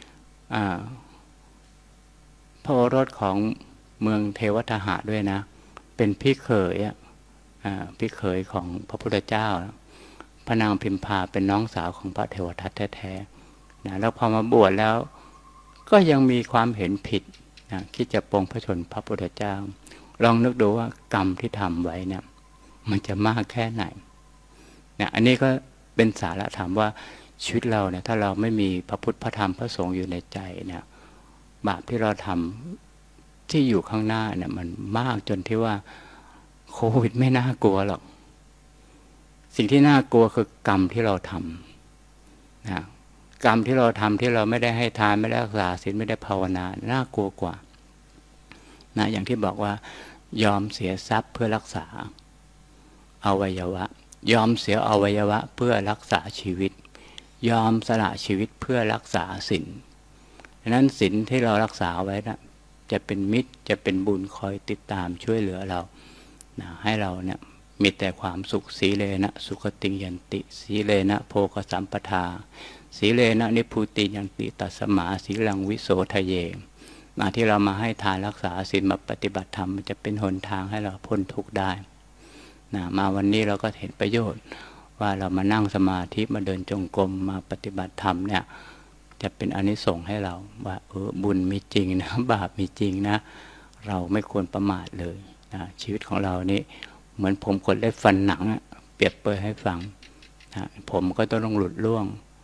พระโอรสของเมืองเทวทหะด้วยนะเป็นพี่เขยอ่ะพี่เขยของพระพุทธเจ้าพระนางพิมพาเป็นน้องสาวของพระเทวทัตแท้ๆนะแล้วพอมาบวชแล้วก็ยังมีความเห็นผิดนะคิดจะปรงพระชนพระพุทธเจ้าลองนึกดูว่ากรรมที่ทำไว้เนี่ยมันจะมากแค่ไหนเนี่ยอันนี้ก็เป็นสาระถามว่าชีวิตเราเนี่ยถ้าเราไม่มีพระพุทธพระธรรมพระสงฆ์อยู่ในใจเนี่ยบาปที่เราทำที่อยู่ข้างหน้าเนี่ยมันมากจนที่ว่าโควิดไม่น่ากลัวหรอกสิ่งที่น่ากลัวคือกรรมที่เราทำนะกรรมที่เราทำที่เราไม่ได้ให้ทานไม่ได้รักษาศีลไม่ได้ภาวนาน่ากลัวกว่านะอย่างที่บอกว่ายอมเสียทรัพย์เพื่อรักษาอวัยวะยอมเสียอวัยวะเพื่อรักษาชีวิตยอมสละชีวิตเพื่อรักษาศีลดังนั้นศีลที่เรารักษาไว้นะจะเป็นมิตรจะเป็นบุญคอยติดตามช่วยเหลือเรานะให้เราเนี่ยมีแต่ความสุขสีเลนะสุขติยันติสีเลนะโภคสัมปทาสีเลนะนิพุติยันติตัสสมาสีลังวิโสทะเยมาที่เรามาให้ทานรักษาศีลมาปฏิบัติธรรมมันจะเป็นหนทางให้เราพ้นทุกข์ได้นะมาวันนี้เราก็เห็นประโยชน์ว่าเรามานั่งสมาธิมาเดินจงกรมมาปฏิบัติธรรมเนี่ยจะเป็นอานิสงส์ให้เราว่าเออบุญมีจริงนะบาปมีจริงนะเราไม่ควรประมาทเลยนะชีวิตของเรานี่เหมือนผมกดเล็บฟันหนังเปรียบเปรยให้ฟังนะผมก็ต้องหลุดร่วง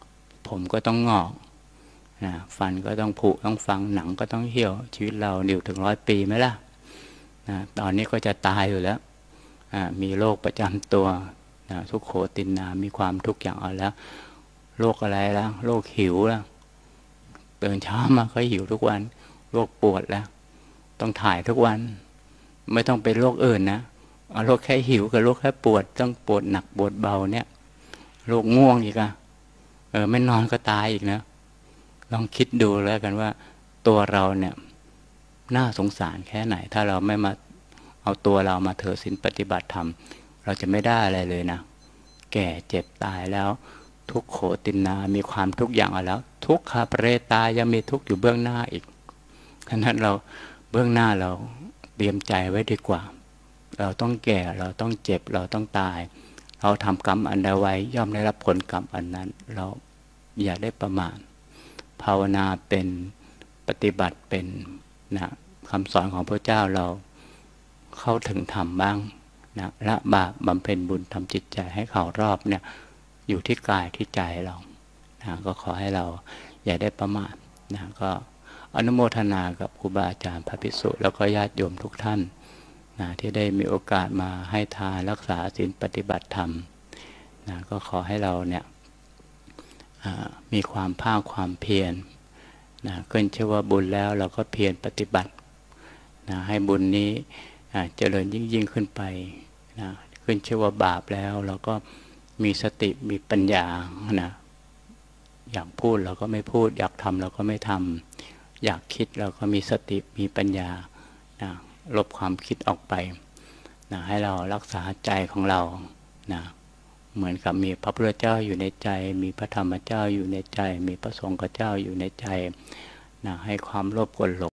ผมก็ต้องงอกนะฟันก็ต้องผุต้องฟังหนังก็ต้องเหี่ยวชีวิตเราอยู่ถึงร้อยปีไหมล่ะนะตอนนี้ก็จะตายอยู่แล้วมีโรคประจำตัวนะทุกโขตินนามีความทุกข์อย่างเอาแล้วโรคอะไรแล้วโรคหิวแล้วตื่นเช้ามาก็หิวทุกวันโรคปวดแล้วต้องถ่ายทุกวันไม่ต้องเป็นโรคอื่นนะเอาโรคแค่หิวกับโรคแค่ปวดต้องปวดหนักปวดเบาเนี่ยโรคง่วงอีกอะเออไม่นอนก็ตายอีกนะลองคิดดูแล้วกันว่าตัวเราเนี่ยน่าสงสารแค่ไหนถ้าเราไม่มาเอาตัวเรามาถือศีลปฏิบัติธรรมเราจะไม่ได้อะไรเลยนะแก่เจ็บตายแล้วทุกโขตินนามีความทุกอย่างเอาแล้วทุกขเปรตายังมีทุกข์อยู่เบื้องหน้าอีกฉะนั้นเราเบื้องหน้าเราเตรียมใจไว้ดีกว่าเราต้องแก่เราต้องเจ็บเราต้องตายเราทำกรรมอันใดไว้ย่อมได้รับผลกรรมอันนั้นเราอย่าได้ประมาทภาวนาเป็นปฏิบัติเป็นนะคำสอนของพระเจ้าเราเข้าถึงธรรมบ้างนะละบาปบำเพ็ญบุญทำจิตใจให้เขารอบเนี่ยอยู่ที่กายที่ใจเรานะก็ขอให้เราอย่าได้ประมาทนะก็อนุโมทนากับครูบาอาจารย์พระภิกษุแล้วก็ญาติโยมทุกท่านนะที่ได้มีโอกาสมาให้ทานรักษาศีลปฏิบัติธรรมนะก็ขอให้เราเนี่ยมีความภาคความเพียรนะขึ้นชื่อว่าบุญแล้วเราก็เพียรปฏิบัตินะให้บุญนี้เจริญยิ่งยิ่งขึ้นไปนะขึ้นชื่อว่าบาปแล้วเราก็มีสติมีปัญญานะอยากพูดเราก็ไม่พูดอยากทำเราก็ไม่ทำอยากคิดเราก็มีสติมีปัญญานะลบความคิดออกไปนะให้เรารักษาใจของเรานะเหมือนกับมีพระพุทธเจ้าอยู่ในใจมีพระธรรมเจ้าอยู่ในใจมีพระสงฆ์เจ้าอยู่ในใจนะให้ความโลภโกรธหลง